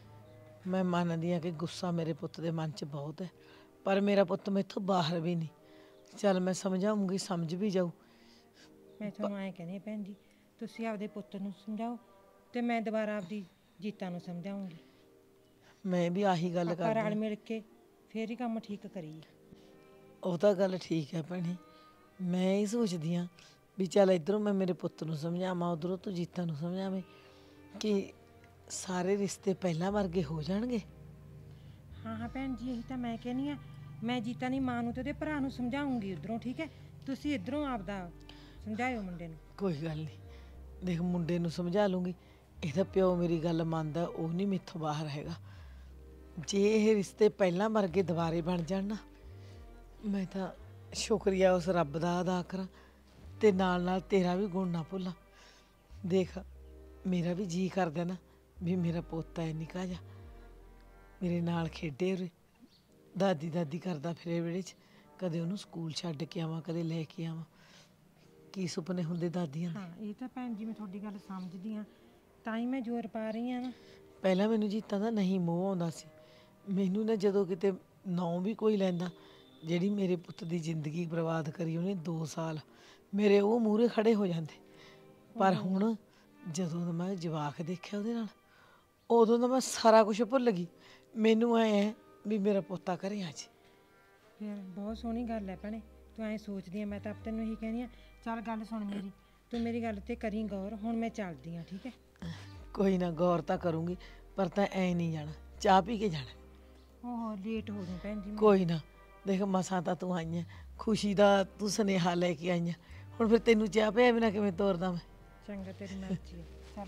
ਮੈਂ ਮੰਨਦੀ ਹਾਂ ਕਿ ਗੁੱਸਾ ਮੇਰੇ ਪੁੱਤ ਦੇ ਮਨ 'ਚ ਬਹੁਤ ਹੈ, ਪਰ ਮੇਰਾ ਪੁੱਤ ਮੈਥੋਂ ਬਾਹਰ ਵੀ ਨਹੀਂ। ਚੱਲ ਮੈਂ ਸਮਝਾਉਂਗੀ, ਸਮਝ ਵੀ ਜਾਊ। ਮੈਂ ਤੁਹਾਨੂੰ ਐਂ ਕਹਿੰਦੀ ਹਾਂ ਭੈਣ ਜੀ, ਤੁਸੀਂ ਆਪਦੇ ਪੁੱਤ ਨੂੰ ਸਮਝਾਓ ਤੇ ਮੈਂ ਦੁਬਾਰਾ ਆਪਦੀ ਜੀਤਾ ਨੂੰ ਸਮਝਾਉਂਗੀ। ਮੈਂ ਵੀ ਆਹੀ ਗੱਲ ਆਪਾਂ ਰਲ ਕਰਦੀ। ਮਿਲ ਕੇ ਫੇਰ ਹੀ ਕੰਮ ਠੀਕ ਕਰੀਏ। ਉਹ ਤਾਂ ਗੱਲ ਠੀਕ ਹੈ ਭੈਣੇ, ਮੈਂ ਹੀ ਸੋਚਦੀ ਹਾਂ ਵੀ ਚੱਲ ਇੱਧਰੋਂ ਮੈਂ ਮੇਰੇ ਪੁੱਤ ਨੂੰ ਸਮਝਾਵਾਂ, ਉੱਧਰੋਂ ਤੂੰ ਜੀਤਾ ਨੂੰ ਸਮਝਾਵੇਂ ਕਿ ਸਾਰੇ ਰਿਸ਼ਤੇ ਪਹਿਲਾਂ ਵਰਗੇ ਹੋ ਜਾਣਗੇ? ਹਾਂ ਹਾਂ ਭੈਣ ਜੀ, ਇਹੀ ਤਾਂ ਮੈਂ ਕਹਿੰਦੀ ਆ। ਮੈਂ ਜੀਤਾ ਨਹੀਂ ਮਾਂ ਨੂੰ ਤੇ ਉਹਦੇ ਭਰਾ ਨੂੰ ਸਮਝਾਉਂਗੀ ਉਧਰੋਂ, ਠੀਕ ਹੈ? ਤੁਸੀਂ ਇਧਰੋਂ ਆਪਦਾ ਸਮਝਾਇਓ ਮੁੰਡੇ ਨੂੰ। ਕੋਈ ਗੱਲ ਨਹੀਂ, ਦੇਖ ਮੁੰਡੇ ਨੂੰ ਸਮਝਾ ਲੂੰਗੀ। ਇਹਦਾ ਪਿਓ ਮੇਰੀ ਗੱਲ ਮੰਨਦਾ, ਉਹ ਨਹੀਂ ਮੈਥੋਂ ਬਾਹਰ ਹੈਗਾ। ਜੇ ਇਹ ਰਿਸ਼ਤੇ ਪਹਿਲਾਂ ਵਰਗੇ ਦੁਬਾਰੇ ਬਣ ਜਾਣ ਨਾ, ਮੈਂ ਤਾਂ ਸ਼ੁਕਰੀਆ ਉਸ ਰੱਬ ਦਾ ਅਦਾ ਕਰਾਂ ਤੇ ਨਾਲ ਨਾਲ ਤੇਰਾ ਵੀ ਗੁਣ ਨਾ ਭੁੱਲਾਂ। ਦੇਖ ਮੇਰਾ ਵੀ ਜੀ ਕਰਦਾ ਨਾ ਵੀ ਮੇਰਾ ਪੋਤਾ ਹੈ ਨਿੱਕਾ ਜਿਹਾ, ਮੇਰੇ ਨਾਲ ਖੇਡੇ, ਉਰੇ ਦਾਦੀ ਦਾਦੀ ਕਰਦਾ ਫਿਰੇ ਵਿਹੜੇ 'ਚ। ਕਦੇ ਉਹਨੂੰ ਸਕੂਲ ਛੱਡ ਕੇ ਆਵਾਂ, ਕਦੇ ਲੈ ਕੇ ਆਵਾਂ। ਕੀ ਸੁਪਨੇ ਹੁੰਦੇ ਦਾਦੀਆਂ ਦੇ। ਹਾਂ ਇਹ ਤਾਂ ਭੈਣ ਜੀ ਮੈਂ ਤੁਹਾਡੀ ਗੱਲ ਸਮਝਦੀ ਆ, ਤਾਂ ਹੀ ਮੈਂ ਜ਼ੋਰ ਪਾ ਰਹੀ ਆ ਨਾ। ਪਹਿਲਾਂ ਮੈਨੂੰ ਜੀਤਾਂ ਦਾ ਨਹੀਂ ਮੋਹ ਆਉਂਦਾ ਸੀ। ਮੈਨੂੰ ਨਾ ਜਦੋਂ ਕਿਤੇ ਨੌਂ ਵੀ ਕੋਈ ਲੈਂਦਾ, ਜਿਹੜੀ ਮੇਰੇ ਪੁੱਤ ਦੀ ਜ਼ਿੰਦਗੀ ਬਰਬਾਦ ਕਰੀ ਉਹਨੇ ਦੋ ਸਾਲ, ਮੇਰੇ ਉਹ ਮੂਹਰੇ ਖੜੇ ਹੋ ਜਾਂਦੇ। ਪਰ ਹੁਣ ਜਦੋਂ ਦਾ ਮੈਂ ਜਵਾਕ ਦੇਖਿਆ ਉਹਦੇ ਨਾਲ, ਉਦੋਂ ਦਾ ਮੈਂ ਸਾਰਾ ਕੁਝ ਭੁੱਲ ਗਈ। ਮੈਨੂੰ ਐ ਹੈ ਵੀ ਮੇਰਾ ਪੋਤਾ ਘਰੇ ਆ ਜੇ। ਫਿਰ ਬਹੁਤ ਸੋਹਣੀ ਗੱਲ ਹੈ ਭੈਣੇ, ਤੂੰ ਐਂ ਸੋਚਦੀ ਆ। ਮੈਂ ਤਾਂ ਤੈਨੂੰ ਇਹੀ ਕਹਿੰਦੀ ਆ, ਚੱਲ ਗੱਲ ਸੁਣ ਮੇਰੀ, ਤੂੰ ਮੇਰੀ ਗੱਲ ਤੇ ਕਰੀ ਗੌਰ। ਹੁਣ ਮੈਂ ਚੱਲਦੀ ਆ, ਠੀਕ ਹੈ? ਕੋਈ ਨਾ, ਗੌਰ ਤਾਂ ਕਰੂੰਗੀ, ਪਰ ਤਾਂ ਐ ਨਹੀਂ ਜਾਣਾ, ਚਾਹ ਪੀ ਕੇ ਜਾਣਾ। ਓਹ ਲੇਟ ਹੋ ਜੂ ਭੈਣ ਜੀ ਮੈਂ। ਕੋਈ ਨਾ, ਦੇਖ ਮਸਾਂ ਤਾਂ ਤੂੰ ਆਈ ਹੈ, ਖੁਸ਼ੀ ਦਾ ਤੂੰ ਸੁਨੇਹਾ ਲੈ ਕੇ ਆਈ ਹੈ। ਹੁਣ ਫਿਰ ਤੈਨੂੰ ਚਾਹ ਪਿਆ ਬਿਨਾਂ ਕਿਵੇਂ ਤੋਰਦਾ ਮੈਂ? ਚੰਗਾ, ਤੇਰੀ ਮਰਜ਼ੀ ਹੈ, ਚੱਲ।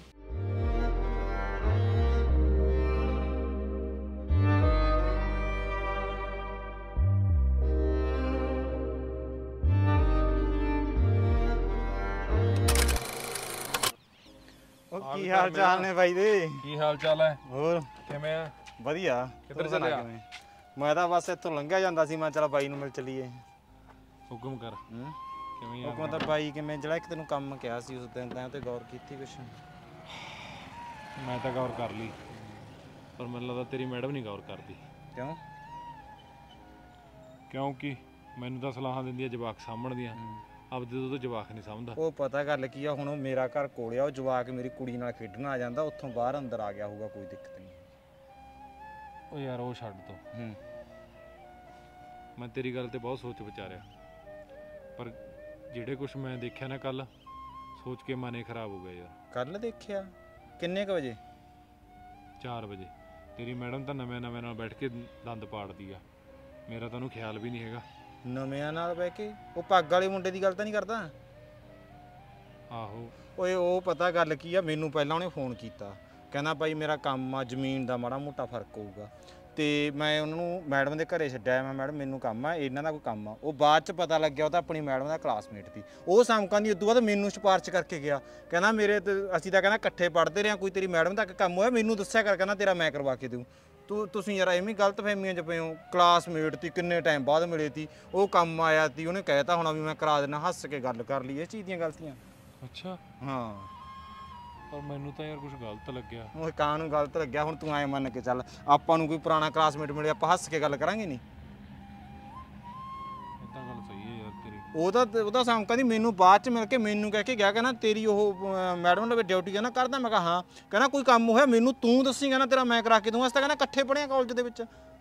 ਉਹ ਕੀ ਹਾਲ ਚਾਲ ਨੇ ਬਾਈ ਦੇ? ਕੀ ਹਾਲ ਚਾਲ ਹੈ? ਹੋਰ ਕਿਵੇਂ ਆ? ਵਧੀਆ। ਕਿੱਧਰ ਤੂੰ ਸੁਣਾ ਚੱਲਿਆ? ਕਿਵੇਂ? ਮੈਂ ਤਾਂ ਬਸ ਇੱਥੋਂ ਲੰਘਿਆ ਜਾਂਦਾ ਸੀ, ਮੈਂ ਚਲ ਬਾਈ ਨੂੰ ਮਿਲ ਚੱਲੀਏ। ਹੁਕਮ ਕਰ। ਹੂੰ ਕਿਵੇਂ ਉਹ ਆ? ਕਹਿੰਦਾ ਬਾਈ ਕਿਵੇਂ, ਜਿਹੜਾ ਇੱਕ ਤੈਨੂੰ ਕੰਮ ਕਿਹਾ ਸੀ ਉਸ ਦਿਨ, ਤੈਂ ਤੇ ਗੌਰ ਕੀਤੀ ਕੁਛ? ਮੈਂ ਤਾਂ ਗੌਰ ਕਰ ਲਈ, ਪਰ ਮੈਨੂੰ ਲੱਗਦਾ ਤੇਰੀ ਮੈਡਮ ਨਹੀਂ ਗੌਰ ਕਰਦੀ। ਕਿਉਂ? ਕਿਉਂਕਿ ਮੈਨੂੰ ਤਾਂ ਸਲਾਹਾਂ ਦਿੰਦੀ ਆ ਜਵਾਕ ਸਾਂਭਣ ਦੀਆਂ, ਆਪਦੇ ਤੋਂ ਤਾਂ ਜਵਾਕ ਨਹੀਂ ਸਮਝਦਾ। ਉਹ ਪਤਾ ਗੱਲ ਕੀ ਆ, ਹੁਣ ਉਹ ਮੇਰਾ ਘਰ ਕੋਲ ਆ, ਉਹ ਜਵਾਕ ਮੇਰੀ ਕੁੜੀ ਨਾਲ ਖੇਡਣ ਆ ਜਾਂਦਾ, ਉੱਥੋਂ ਬਾਹਰ ਅੰਦਰ ਆ ਗਿਆ ਹੋਊਗਾ, ਕੋਈ ਦਿੱਕਤ ਨਹੀਂ। ਉਹ ਯਾਰ ਉਹ ਛੱਡ ਦੋ, ਹੂੰ ਮੈਂ ਤੇਰੀ ਗੱਲ ਤੇ ਬਹੁਤ ਸੋਚ ਵਿਚਾਰਿਆ, ਪਰ ਜਿਹੜੇ ਕੁਛ ਮੈਂ ਦੇਖਿਆ ਨਾ ਕੱਲ, ਸੋਚ ਕੇ ਮਨ ਹੀ ਖਰਾਬ ਹੋ ਗਿਆ ਯਾਰ। ਕੱਲ ਦੇਖਿਆ? ਕਿੰਨੇ ਕੁ ਵਜੇ? ਚਾਰ ਵਜੇ ਤੇਰੀ ਮੈਡਮ ਤਾਂ ਨਵੇਂ ਨਵੇਂ ਨਾਲ ਬੈਠ ਕੇ ਦੰਦ ਪਾੜਦੀ ਆ, ਮੇਰਾ ਤਾਂ ਉਹਨੂੰ ਖਿਆਲ ਵੀ ਨਹੀਂ ਹੈਗਾ। ਨਵਿਆਂ ਨਾਲ ਬਹਿ ਕੇ? ਉਹ ਪੱਗ ਵਾਲੇ ਮੁੰਡੇ ਦੀ ਗੱਲ ਤਾਂ ਨਹੀਂ ਕਰਦਾ? ਆਹੋ। ਓਏ ਉਹ ਪਤਾ ਗੱਲ ਕੀ ਆ, ਮੈਨੂੰ ਪਹਿਲਾਂ ਉਹਨੇ ਫੋਨ ਕੀਤਾ, ਕਹਿੰਦਾ ਭਾਈ ਮੇਰਾ ਕੰਮ ਆ, ਜ਼ਮੀਨ ਦਾ ਮਾੜਾ ਮੋਟਾ ਫਰਕ ਹੋਊਗਾ, ਤੇ ਮੈਂ ਉਹਨਾਂ ਨੂੰ ਮੈਡਮ ਦੇ ਘਰੇ ਛੱਡਿਆ। ਮੈਂ ਮੈਡਮ ਮੈਨੂੰ ਕੰਮ ਆ, ਇਹਨਾਂ ਦਾ ਕੋਈ ਕੰਮ ਆ। ਉਹ ਬਾਅਦ ਚ ਪਤਾ ਲੱਗਿਆ ਉਹ ਤਾਂ ਆਪਣੀ ਮੈਡਮ ਦਾ ਕਲਾਸਮੇਟ ਸੀ। ਉਹ ਸਾਮਕਾਂ ਦੀ ਉਦੋਂ ਬਾਅਦ ਮੈਨੂੰ ਸਿਫਾਰਿਸ਼ ਕਰਕੇ ਗਿਆ, ਕਹਿੰਦਾ ਮੇਰੇ ਤੇ ਅਸੀਂ ਤਾਂ ਕਹਿੰਦਾ ਇਕੱਠੇ ਪੜ੍ਹਦੇ ਰਹੇ ਹਾਂ, ਕੋਈ ਤੇਰੀ ਮੈਡਮ ਦਾ ਕੰਮ ਹੋਇਆ ਮੈਨੂੰ ਦੱਸਿਆ ਕਰ, ਕਹਿੰਦਾ ਤੇਰਾ ਮੈਂ ਕਰਵਾ ਕੇ ਦਊਂ। ਤੂੰ ਤੁਸੀਂ ਯਾਰ ਐਵੇਂ ਗਲਤ ਫਹਿਮੀਆਂ 'ਚ ਪਏ ਹੋ। ਕਲਾਸਮੇਟ ਤੀ, ਕਿੰਨੇ ਟਾਈਮ ਬਾਅਦ ਮਿਲੇ ਤੀ, ਉਹ ਕੰਮ ਆਇਆ ਤੀ, ਉਹਨੇ ਕਹਿਤਾ ਹੋਣਾ ਵੀ ਮੈਂ ਕਰਾ ਦੇਣਾ, ਹੱਸ ਕੇ ਗੱਲ ਕਰ ਲਈ। ਇਹ ਚੀਜ਼ ਦੀਆਂ ਗਲਤੀਆਂ। ਅੱਛਾ। ਹਾਂ, ਪਰ ਮੈਨੂੰ ਤਾਂ ਯਾਰ ਕੁਝ ਗਲਤ ਲੱਗਿਆ। ਉਹ ਕਾਂ ਨੂੰ ਗਲਤ ਲੱਗਿਆ। ਹੁਣ ਤੂੰ ਐਂ ਮੰਨ ਕੇ ਚੱਲ, ਆਪਾਂ ਨੂੰ ਕੋਈ ਪੁਰਾਣਾ ਕਲਾਸਮੇਟ ਮਿਲੇ, ਆਪਾਂ ਹੱਸ ਕੇ ਗੱਲ ਕਰਾਂਗੇ ਨਹੀਂ? ਇਹ ਤਾਂ ਗੱਲ ਸਹੀ ਹੈ ਯਾਰ ਤੇਰੀ। ਉਹਦਾ ਉਹਦਾ ਸਾਮਕਾਂ ਦੀ ਮੈਨੂੰ ਬਾਅਦ ਚ ਮਿਲ ਕੇ ਮੈਨੂੰ ਕਹਿ ਕੇ ਗਿਆ, ਕਹਿੰਦਾ ਤੇਰੀ ਉਹ ਮੈਡਮ ਨੇ ਡਿਊਟੀ ਕਹਿੰਦਾ ਕਰਦਾ। ਮੈਂ ਕਿਹਾ ਹਾਂ। ਕਹਿੰਦਾ ਕੋਈ ਕੰਮ ਹੋਇਆ ਮੈਨੂੰ ਤੂੰ ਦੱਸੀ, ਕਹਿੰਦਾ ਤੇਰਾ ਮੈਂ ਕਰਾ ਕੇ ਦੂੰਗਾ। ਅਸੀਂ ਤਾਂ ਕਹਿੰਦਾ ਇਕੱਠੇ ਪੜ੍ਹੇ ਕਾਲਜ ਦੇ ਵਿੱਚ।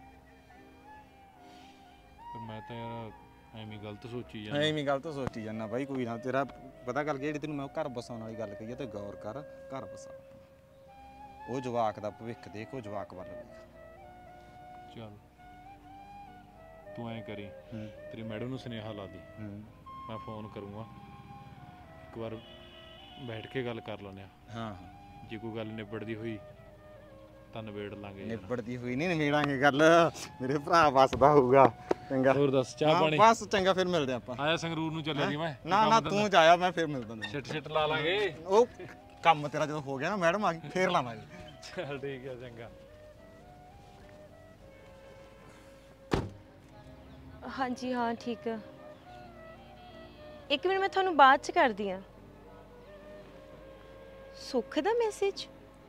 ਪਰ ਮੈਂ ਤਾਂ ਯਾਰ ਐਵੇਂ ਗਲਤ ਸੋਚੀ ਜਾਂਦਾ। ਐਵੇਂ ਗਲਤ ਸੋਚੀ ਜਾਂਦਾ ਬਾਈ। ਕੋਈ ਨਾ, ਤੇਰਾ ਪਤਾ ਗੱਲ ਜਿਹੜੀ ਤੈਨੂੰ ਮੈਂ ਘਰ ਬਸਾਉਣ ਵਾਲੀ ਗੱਲ ਕਹੀ ਆ, ਤੇ ਗੌਰ ਕਰ, ਘਰ ਬਸਾ। ਉਹ ਜਵਾਕ ਦਾ ਭਵਿੱਖ ਦੇਖ, ਉਹ ਜਵਾਕ ਵੱਲ ਦੇਖ। ਚੱਲ ਤੂੰ ਐਂ ਕਰੀ, ਹੂੰ ਤੇਰੀ ਮੈਡਮ ਨੂੰ ਸੁਨੇਹਾ ਲਾ ਦੀ, ਹੂੰ ਮੈਂ ਫੋਨ ਕਰੂੰਗਾ, ਇੱਕ ਵਾਰ ਬੈਠ ਕੇ ਗੱਲ ਕਰ ਲੈਂਦੇ ਆ। ਹਾਂ ਹਾਂ, ਜੇ ਕੋਈ ਗੱਲ ਨਿਬੜਦੀ ਹੋਈ ਤਾਂ ਨਿਬੇੜ ਲਾਂਗੇ ਯਾਰ। ਨਿਬੜਦੀ ਹੋਈ ਨਹੀਂ ਨਿਬੇੜਾਂਗੇ ਗੱਲ, ਮੇਰੇ ਭਰਾ ਬਸਦਾ ਹੋਊਗਾ। ਚੰਗਾ, ਹੋਰ ਦੱਸ, ਚਾਹ ਪਾਣੀ? ਬਸ ਚੰਗਾ, ਫਿਰ ਮਿਲਦੇ ਆਪਾਂ। ਆਇਆ ਸੰਗਰੂਰ ਨੂੰ ਚੱਲਿਆ ਸੀ ਮੈਂ। ਨਾ ਨਾ, ਤੂੰ ਜਾਇਆ, ਮੈਂ ਫਿਰ ਮਿਲਦਾ ਤੈਨੂੰ। ਛਿੱਟ ਛਿੱਟ ਲਾ ਲਾਂਗੇ। ਉਹ ਕੰਮ ਤੇਰਾ ਜਦੋਂ ਹੋ ਗਿਆ ਨਾ, ਮੈਡਮ ਆ ਗਈ, ਫੇਰ ਲਾਵਾਂਗੇ। ਚੱਲ ਠੀਕ ਹੈ, ਚੰਗਾ। ਹਾਂਜੀ ਹਾਂ ਠੀਕ ਆ। ਇੱਕ ਮਿੰਟ, ਮੈਂ ਤੁਹਾਨੂੰ ਬਾਅਦ ਚ ਕਰਦੀ ਆ। ਸੁੱਖ ਦਾ ਮੈਸੇਜ?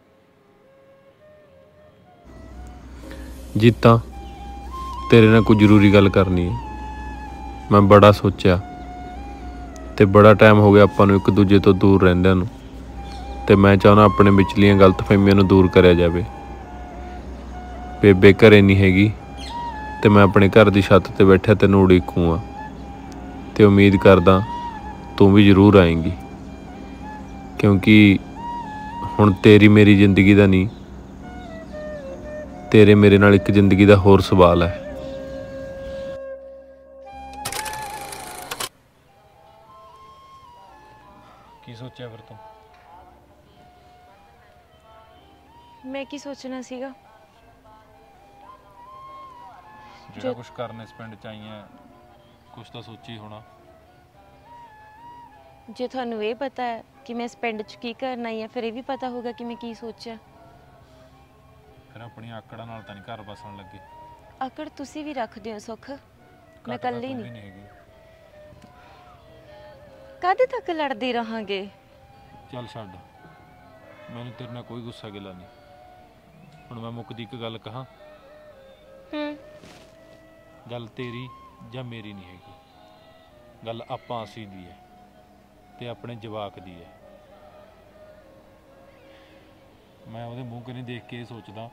ਜੀਤਾ, ਤੇਰੇ ਨਾਲ ਕੋਈ ਜ਼ਰੂਰੀ ਗੱਲ ਕਰਨੀ ਹੈ। ਮੈਂ ਬੜਾ ਸੋਚਿਆ ਤੇ ਬੜਾ ਟਾਈਮ ਹੋ ਗਿਆ ਆਪਾਂ ਨੂੰ ਇੱਕ ਦੂਜੇ ਤੋਂ ਦੂਰ ਰਹਿੰਦਿਆਂ ਨੂੰ, ਤੇ ਮੈਂ ਚਾਹੁੰਦਾ ਆਪਣੇ ਵਿਚਲੀਆਂ ਗਲਤਫਹਿਮੀਆਂ ਨੂੰ ਦੂਰ ਕਰਿਆ ਜਾਵੇ। ਬੇਬੇ ਘਰੇ ਨਹੀਂ ਹੈਗੀ ਤੇ ਮੈਂ ਆਪਣੇ ਘਰ ਦੀ ਛੱਤ ਤੇ ਬੈਠਿਆ ਤੈਨੂੰ ਉਡੀਕੂੰਗਾ, ਤੇ ਉਮੀਦ ਕਰਦਾ ਤੂੰ ਵੀ ਜ਼ਰੂਰ ਆਏਂਗੀ, ਕਿਉਂਕਿ ਹੁਣ ਤੇਰੀ ਮੇਰੀ ਜ਼ਿੰਦਗੀ ਦਾ ਨਹੀਂ, ਤੇਰੇ ਮੇਰੇ ਨਾਲ ਇੱਕ ਜ਼ਿੰਦਗੀ ਦਾ ਹੋਰ ਸਵਾਲ ਹੈ। ਕੀ ਸੋਚਿਆ ਫਿਰ ਤੂੰ? ਮੈਂ ਕੀ ਸੋਚਣਾ ਸੀਗਾ? ਜਿਹੜਾ ਕੁਝ ਕਰਨ ਇਸ ਪਿੰਡ ਚ ਆਈ ਹੈ ਕੁਝ ਤਾਂ ਸੋਚੀ ਹੋਣਾ। ਜੇ ਤੁਹਾਨੂੰ ਇਹ ਪਤਾ ਹੈ ਕਿ ਮੈਂ ਇਸ ਪਿੰਡ 'ਚ ਕੀ ਕਰਨਾ ਹੈ, ਫਿਰ ਇਹ ਵੀ ਪਤਾ ਹੋਗਾ ਕਿ ਮੈਂ ਕੀ ਸੋਚਿਆ। ਫਿਰ ਆਪਣੀਆਂ ਆਕੜਾਂ ਨਾਲ ਤਾਂ ਨਹੀਂ ਘਰ ਬਸਣ ਲੱਗੇ। ਆਕੜ ਤੁਸੀਂ ਵੀ ਰੱਖਦੇ ਹੋ ਸੁੱਖ, ਮੈਂ ਇਕੱਲੀ ਨਹੀਂ। ਕਦੇ ਤੱਕ ਲੜਦੇ ਰਹਾਂਗੇ? ਚੱਲ ਛੱਡ, ਮੈਨੂੰ ਤੇਰੇ ਨਾਲ ਕੋਈ ਗੁੱਸਾ ਗਿਲਾ ਨਹੀਂ। ਹੁਣ ਮੈਂ ਮੁੱਕਦੀ ਇੱਕ ਗੱਲ ਕਹਾਂ। ਹੂੰ। ਗੱਲ ਤੇਰੀ ਜਾਂ ਮੇਰੀ ਨਹੀਂ ਹੈਗੀ, ਗੱਲ ਆਪਾਂ ਅਸੀਂ ਦੀ ਹੈ ਤੇ ਆਪਣੇ ਜਵਾਕ ਦੀ ਹੈ। ਮੈਂ ਉਹਦੇ ਮੂੰਹ ਕਨੀ ਦੇਖ ਕੇ ਇਹ ਸੋਚਦਾ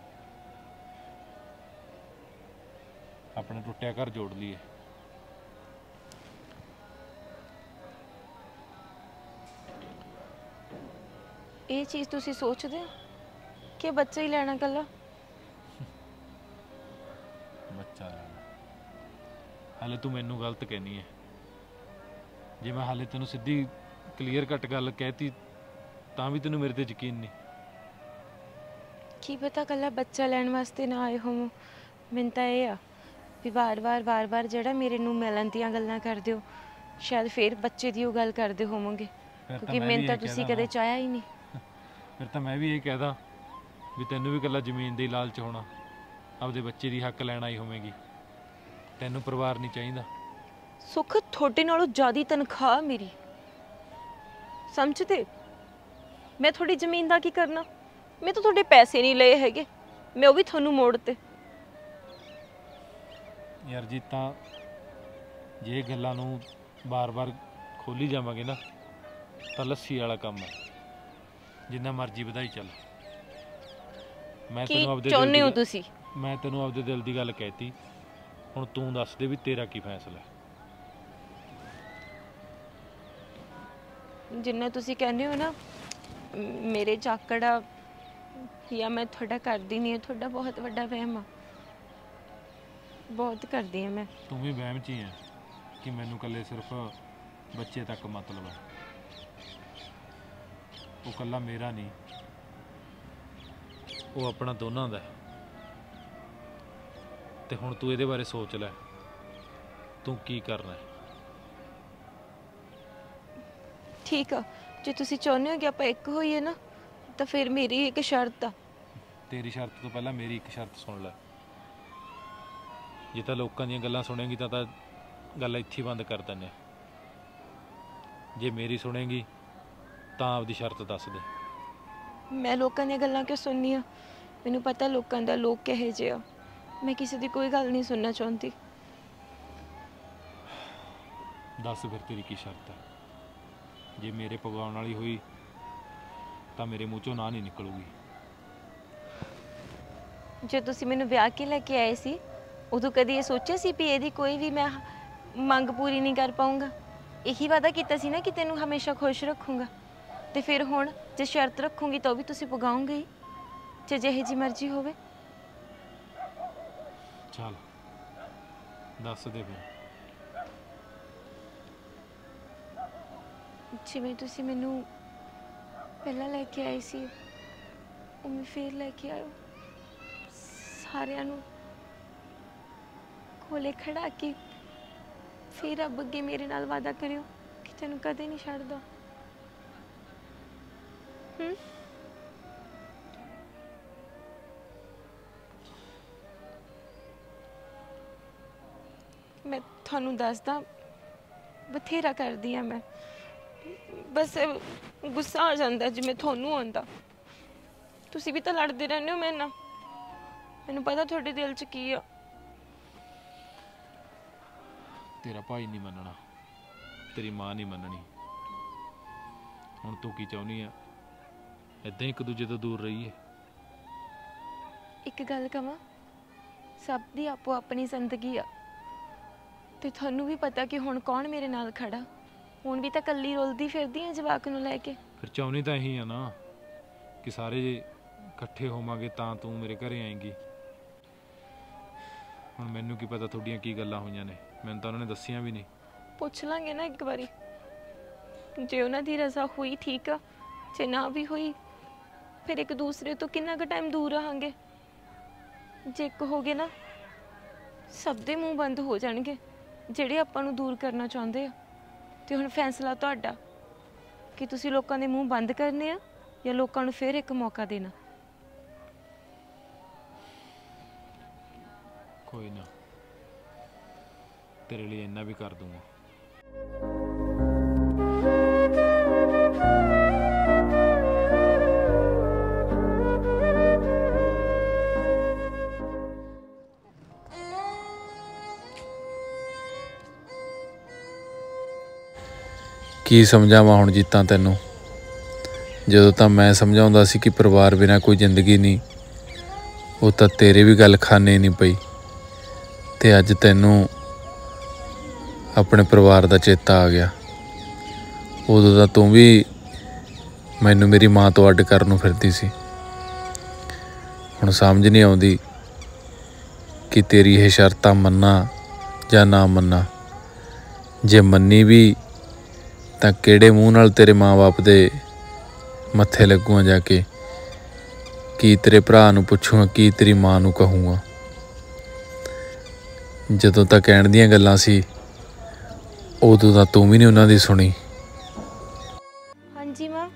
ਆਪਣੇ ਟੁੱਟਿਆ ਘਰ ਜੋੜ ਲਈਏ। ਇਹ ਚੀਜ਼ ਤੁਸੀਂ ਸੋਚਦੇ ਹੋ ਕਿ ਬੱਚਾ ਹੀ ਲੈਣਾ ਕੱਲਾ? ਬੱਚਾ ਲੈਣਾ? ਹਾਲੇ ਤੂੰ ਮੈਨੂੰ ਗਲਤ ਕਹਿਨੀ ਹੈ। ਜੇ ਮੈਂ ਹਾਲੇ ਤੈਨੂੰ ਸਿੱਧੀ ਕਲੀਅਰ ਕੱਟ ਗੱਲ ਕਹਿਤੀ ਤਾਂ ਵੀ ਤੈਨੂੰ ਮੇਰੇ ਤੇ ਯਕੀਨ ਨਹੀਂ। ਕੀ ਪਤਾ ਕੱਲਾ ਬੱਚਾ ਲੈਣ ਵਾਸਤੇ ਨਾ ਆਏ ਹੋਵੋ। ਮੈਨੂੰ ਤਾਂ ਇਹ ਆ ਵੀ ਵਾਰ-ਵਾਰ ਵਾਰ-ਵਾਰ ਜਿਹੜਾ ਮੇਰੇ ਨੂੰ ਮਿਲਣ ਦੀਆਂ ਗੱਲਾਂ ਕਰਦੇ ਹੋ, ਸ਼ਾਇਦ ਫਿਰ ਬੱਚੇ ਦੀ ਉਹ ਗੱਲ ਕਰਦੇ ਹੋਵੋਗੇ, ਕਿਉਂਕਿ ਮੈਨੂੰ ਤਾਂ ਤੁਸੀਂ ਕਦੇ ਚਾਹਿਆ ਹੀ ਨਹੀਂ। ਫਿਰ ਤਾਂ ਮੈਂ ਵੀ ਇਹ ਕਹਿਦਾ ਵੀ ਤੈਨੂੰ ਵੀ ਇਕੱਲਾ ਜ਼ਮੀਨ ਦੇ ਲਾਲਚ ਹੋਣਾ, ਆਪਦੇ ਬੱਚੇ ਦੀ ਹੱਕ ਲੈਣ ਆਈ ਹੋਵੇਗੀ, ਤੈਨੂੰ ਪਰਿਵਾਰ ਨਹੀਂ ਚਾਹੀਦਾ। ਸੁੱਖ, ਤੁਹਾਡੇ ਨਾਲੋਂ ਜ਼ਿਆਦਾ ਤਨਖਾਹ ਮੇਰੀ, ਸਮਝਦੇ? ਮੈਂ ਤੁਹਾਡੀ ਜ਼ਮੀਨ ਦਾ ਕੀ ਕਰਨਾ? ਮੈਂ ਤਾਂ ਤੁਹਾਡੇ ਪੈਸੇ ਨਹੀਂ ਲਏ ਹੈਗੇ, ਮੈਂ ਉਹ ਵੀ ਤੁਹਾਨੂੰ ਮੋੜਤੇ। ਯਾਰ ਜੀ ਤਾਂ ਜੇ ਇਹ ਗੱਲਾਂ ਨੂੰ ਬਾਰ-ਬਾਰ ਖੋਲੀ ਜਾਵਾਂਗੇ ਨਾ ਤਾਂ ਲੱਸੀ ਵਾਲਾ ਕੰਮ ਹੈ। ਜਿੰਨਾ ਮਰਜ਼ੀ ਵਧਾਈ ਚੱਲ। ਮੈਂ ਤੈਨੂੰ ਆਪਦੇ ਚਾਹੁੰਦੇ ਹੋ ਤੁਸੀਂ? ਮੈਂ ਤੈਨੂੰ ਆਪਦੇ ਦਿਲ ਦੀ ਗੱਲ ਕਹਿਤੀ, ਹੁਣ ਤੂੰ ਦੱਸ ਦੇ ਵੀ ਤੇਰਾ ਕੀ ਫੈਸਲਾ? ਜਿੰਨਾ ਤੁਸੀਂ ਕਹਿੰਦੇ ਹੋ ਨਾ ਮੇਰੇ ਚਾਕੜਾ ਜਾਂ ਮੈਂ ਤੁਹਾਡਾ ਕਰਦੀ ਨਹੀਂ, ਤੁਹਾਡਾ ਬਹੁਤ ਵੱਡਾ ਵਹਿਮ ਆ। ਬਹੁਤ ਕਰਦੀ ਹਾਂ ਮੈਂ। ਤੂੰ ਵੀ ਵਹਿਮ 'ਚ ਹੀ ਹੈ ਕਿ ਮੈਨੂੰ ਇਕੱਲੇ ਸਿਰਫ ਬੱਚੇ ਤੱਕ ਮਤਲਬ ਹੈ। ਉਹ ਇਕੱਲਾ ਮੇਰਾ ਨਹੀਂ, ਉਹ ਆਪਣਾ ਦੋਨਾਂ ਦਾ। ਤੇ ਹੁਣ ਤੂੰ ਇਹਦੇ ਬਾਰੇ ਸੋਚ ਲੈ, ਤੂੰ ਕੀ ਕਰਨਾ ਹੈ। ਠੀਕ ਆ, ਜੇ ਤੁਸੀਂ ਚਾਹੁੰਦੇ ਹੋ ਕਿ ਆਪਾਂ ਇੱਕ ਹੋਈਏ ਨਾ, ਤਾਂ ਫਿਰ ਮੇਰੀ ਇੱਕ ਸ਼ਰਤ ਆ। ਤੇਰੀ ਸ਼ਰਤ ਤੋਂ ਪਹਿਲਾਂ ਮੇਰੀ ਇੱਕ ਸ਼ਰਤ ਸੁਣ ਲੈ। ਜੇ ਤਾਂ ਲੋਕਾਂ ਦੀਆਂ ਗੱਲਾਂ ਸੁਣੇਗੀ ਤਾਂ ਤਾਂ ਗੱਲ ਇੱਥੇ ਬੰਦ ਕਰ ਦਿੰਦੇ ਆ। ਜੇ ਮੇਰੀ ਸੁਣੇਗੀ ਤਾਂ ਆਪਦੀ ਸ਼ਰਤ ਦੱਸ ਦੇ। ਮੈਂ ਲੋਕਾਂ ਦੀਆਂ ਗੱਲਾਂ ਕਿਉਂ ਸੁਣਨੀਆਂ? ਮੈਨੂੰ ਪਤਾ ਲੋਕਾਂ ਦਾ ਲੋਕ ਕਿਹੋ ਜਿਹੇ ਆ। ਮੈਂ ਕਿਸੇ ਦੀ ਕੋਈ ਗੱਲ ਨਹੀਂ ਸੁਣਨਾ ਚਾਹੁੰਦੀ। ਦੱਸ ਫਿਰ ਤੇਰੀ ਕੀ ਸ਼ਰਤ ਹੈ? ਜੇ ਮੇਰੇ ਪਗਾਉਣ ਵਾਲੀ ਹੋਈ ਤਾਂ ਮੇਰੇ ਮੂੰਹ ਚੋਂ ਨਾ ਨਹੀਂ ਨਿਕਲੂਗੀ। ਜੇ ਤੁਸੀਂ ਮੈਨੂੰ ਵਿਆਹ ਕੇ ਲੈ ਕੇ ਆਏ ਸੀ, ਉਦੋਂ ਕਦੀ ਇਹ ਸੋਚਿਆ ਸੀ ਵੀ ਇਹਦੀ ਕੋਈ ਵੀ ਮੈਂ ਮੰਗ ਪੂਰੀ ਨਹੀਂ ਕਰ ਪਾਊਂਗਾ? ਇਹੀ ਵਾਅਦਾ ਕੀਤਾ ਸੀ ਨਾ ਕਿ ਤੈਨੂੰ ਹਮੇਸ਼ਾ ਖੁਸ਼ ਰੱਖੂੰਗਾ। ਤੇ ਫਿਰ ਹੁਣ ਜੇ ਸ਼ਰਤ ਰੱਖੂੰਗੀ ਤਾਂ ਉਹ ਵੀ ਤੁਸੀਂ ਪੁਗਾਓਗੇ ਹੀ, ਜੇ ਜਿਹੇ ਜੀ ਮਰਜ਼ੀ ਹੋਵੇ। ਚੱਲ ਦੱਸ ਦੇ ਫਿਰ। ਜਿਵੇਂ ਤੁਸੀਂ ਮੈਨੂੰ ਪਹਿਲਾਂ ਲੈ ਕੇ ਆਏ ਸੀ ਉਵੇਂ ਫਿਰ ਲੈ ਕੇ ਆਇਓ। ਸਾਰਿਆਂ ਨੂੰ ਕੋਲੇ ਖੜਾ ਕੇ ਫਿਰ ਰੱਬ ਅੱਗੇ ਮੇਰੇ ਨਾਲ ਵਾਅਦਾ ਕਰਿਓ ਕਿ ਤੈਨੂੰ ਕਦੇ ਨਹੀਂ ਛੱਡਦਾ। ਹੂੰ? ਮੈਂ ਤੁਹਾਨੂੰ ਦੱਸਦਾ ਬਥੇਰਾ ਕਰਦੀ ਆ ਮੈਂ, ਬਸ ਗੁੱਸਾ ਆ ਜਾਂਦਾ ਜਿਵੇਂ ਤੁਹਾਨੂੰ ਆਉਂਦਾ। ਤੁਸੀਂ ਵੀ ਤਾਂ ਲੜਦੇ ਰਹਿੰਦੇ ਹੋ ਮੇਰੇ ਨਾਲ, ਮੈਨੂੰ ਪਤਾ ਤੁਹਾਡੇ ਦਿਲ 'ਚ ਕੀ ਆ। ਤੇਰਾ ਭਾਈ ਨਹੀਂ ਮੰਨਣਾ, ਤੇਰੀ ਮਾਂ ਨਹੀਂ ਮੰਨਣੀ। ਹੁਣ ਤੂੰ ਕੀ ਚਾਹੁੰਦੀ ਆ? ਏਦਾਂ ਹੀ ਇੱਕ ਦੂਜੇ ਤੋਂ ਦੂਰ ਰਹੀਏ? ਇੱਕ ਗੱਲ ਕਵਾਂ, ਸਭ ਦੀ ਆਪੋ ਆਪਣੀ ਜ਼ਿੰਦਗੀ ਆ, ਤੇ ਤੁਹਾਨੂੰ ਵੀ ਪਤਾ ਕਿ ਹੁਣ ਕੌਣ ਮੇਰੇ ਨਾਲ ਖੜਾ। ਹੁਣ ਵੀ ਤਾਂ ਇਕੱਲੀ ਰੁਲਦੀ ਫਿਰਦੀ ਆ ਜਵਾਕ ਨੂੰ ਲੈ ਕੇ। ਫਿਰ ਚਾਹੁੰਦੀ ਤਾਂ ਇਹੀ ਆ ਨਾ ਕਿ ਸਾਰੇ ਇਕੱਠੇ ਹੋਵਾਂਗੇ ਤਾਂ ਤੂੰ ਮੇਰੇ ਘਰੇ ਆਏਂਗੀ। ਹੁਣ ਮੈਨੂੰ ਕੀ ਪਤਾ ਤੁਹਾਡੀਆਂ ਕੀ ਗੱਲਾਂ ਹੋਈਆਂ ਨੇ, ਮੈਨੂੰ ਤਾਂ ਉਹਨਾਂ ਨੇ ਦੱਸੀਆਂ ਵੀ ਨਹੀਂ। ਪੁੱਛ ਲਾਂਗੇ ਨਾ ਇੱਕ ਵਾਰੀ, ਜੇ ਉਹਨਾਂ ਦੀ ਰਜ਼ਾ ਹੋਈ ਠੀਕ ਆ, ਜੇ ਨਾ ਵੀ ਹੋਈ ਫਿਰ ਇੱਕ ਦੂਸਰੇ ਤੋਂ ਕਿੰਨਾ ਕੁ ਟਾਈਮ ਦੂਰ ਰਹਾਂਗੇ। ਜੇ ਇੱਕ ਹੋ ਗਏ ਨਾ ਸਭ ਦੇ ਮੂੰਹ ਬੰਦ ਹੋ ਜਾਣਗੇ ਜਿਹੜੇ ਆਪਾਂ ਨੂੰ ਦੂਰ ਕਰਨਾ ਚਾਹੁੰਦੇ ਆ। ਤੇ ਹੁਣ ਫੈਸਲਾ ਤੁਹਾਡਾ ਕਿ ਤੁਸੀਂ ਲੋਕਾਂ ਦੇ ਮੂੰਹ ਬੰਦ ਕਰਨੇ ਆ ਜਾਂ ਲੋਕਾਂ ਨੂੰ ਫਿਰ ਇੱਕ ਮੌਕਾ ਦੇਣਾ। ਕੋਈ ਨਾ, ਤੇਰੇ ਲਈ ਇੰਨਾ ਵੀ ਕਰ ਦੂੰਗਾ। ਕੀ ਸਮਝਾਵਾਂ ਹੁਣ ਜੀਤਾਂ ਤੈਨੂੰ, ਜਦੋਂ ਤਾਂ ਮੈਂ ਸਮਝਾਉਂਦਾ ਸੀ ਕਿ ਪਰਿਵਾਰ ਬਿਨਾਂ ਕੋਈ ਜ਼ਿੰਦਗੀ ਨਹੀਂ, ਉਹ ਤਾਂ ਤੇਰੇ ਵੀ ਗੱਲ ਖਾਨੇ ਨਹੀਂ ਪਈ, ਤੇ ਅੱਜ ਤੈਨੂੰ ਆਪਣੇ ਪਰਿਵਾਰ ਦਾ ਚੇਤਾ ਆ ਗਿਆ। ਉਦੋਂ ਤਾਂ ਤੂੰ ਵੀ ਮੈਨੂੰ ਮੇਰੀ ਮਾਂ ਤੋਂ ਅੱਡ ਕਰਨ ਨੂੰ ਫਿਰਦੀ ਸੀ। ਹੁਣ ਸਮਝ ਨਹੀਂ ਆਉਂਦੀ ਕਿ ਤੇਰੀ ਇਹ ਸ਼ਰਤਾਂ ਮੰਨਾਂ ਜਾਂ ਨਾ ਮੰਨਾਂ। ਜੇ ਮੰਨੀ ਵੀ ਤਾਂ ਕਿਹੜੇ ਮੂੰਹ ਨਾਲ ਤੇਰੇ ਮਾਂ-ਬਾਪ ਦੇ ਮੱਥੇ ਲੱਗੂਆਂ ਜਾ ਕੇ, ਕੀ ਤੇਰੇ ਭਰਾ ਨੂੰ ਪੁੱਛੂੰਗਾ, ਕੀ ਤੇਰੀ ਮਾਂ ਨੂੰ ਕਹੂੰਗਾ। ਜਦੋਂ ਤਾਂ ਕਹਿਣ ਦੀਆਂ ਗੱਲਾਂ ਸੀ ਉਦੋਂ ਤਾਂ ਤੂੰ ਵੀ ਨਹੀਂ ਉਹਨਾਂ ਦੀ ਸੁਣੀ। ਹਾਂਜੀ ਮਾਂ।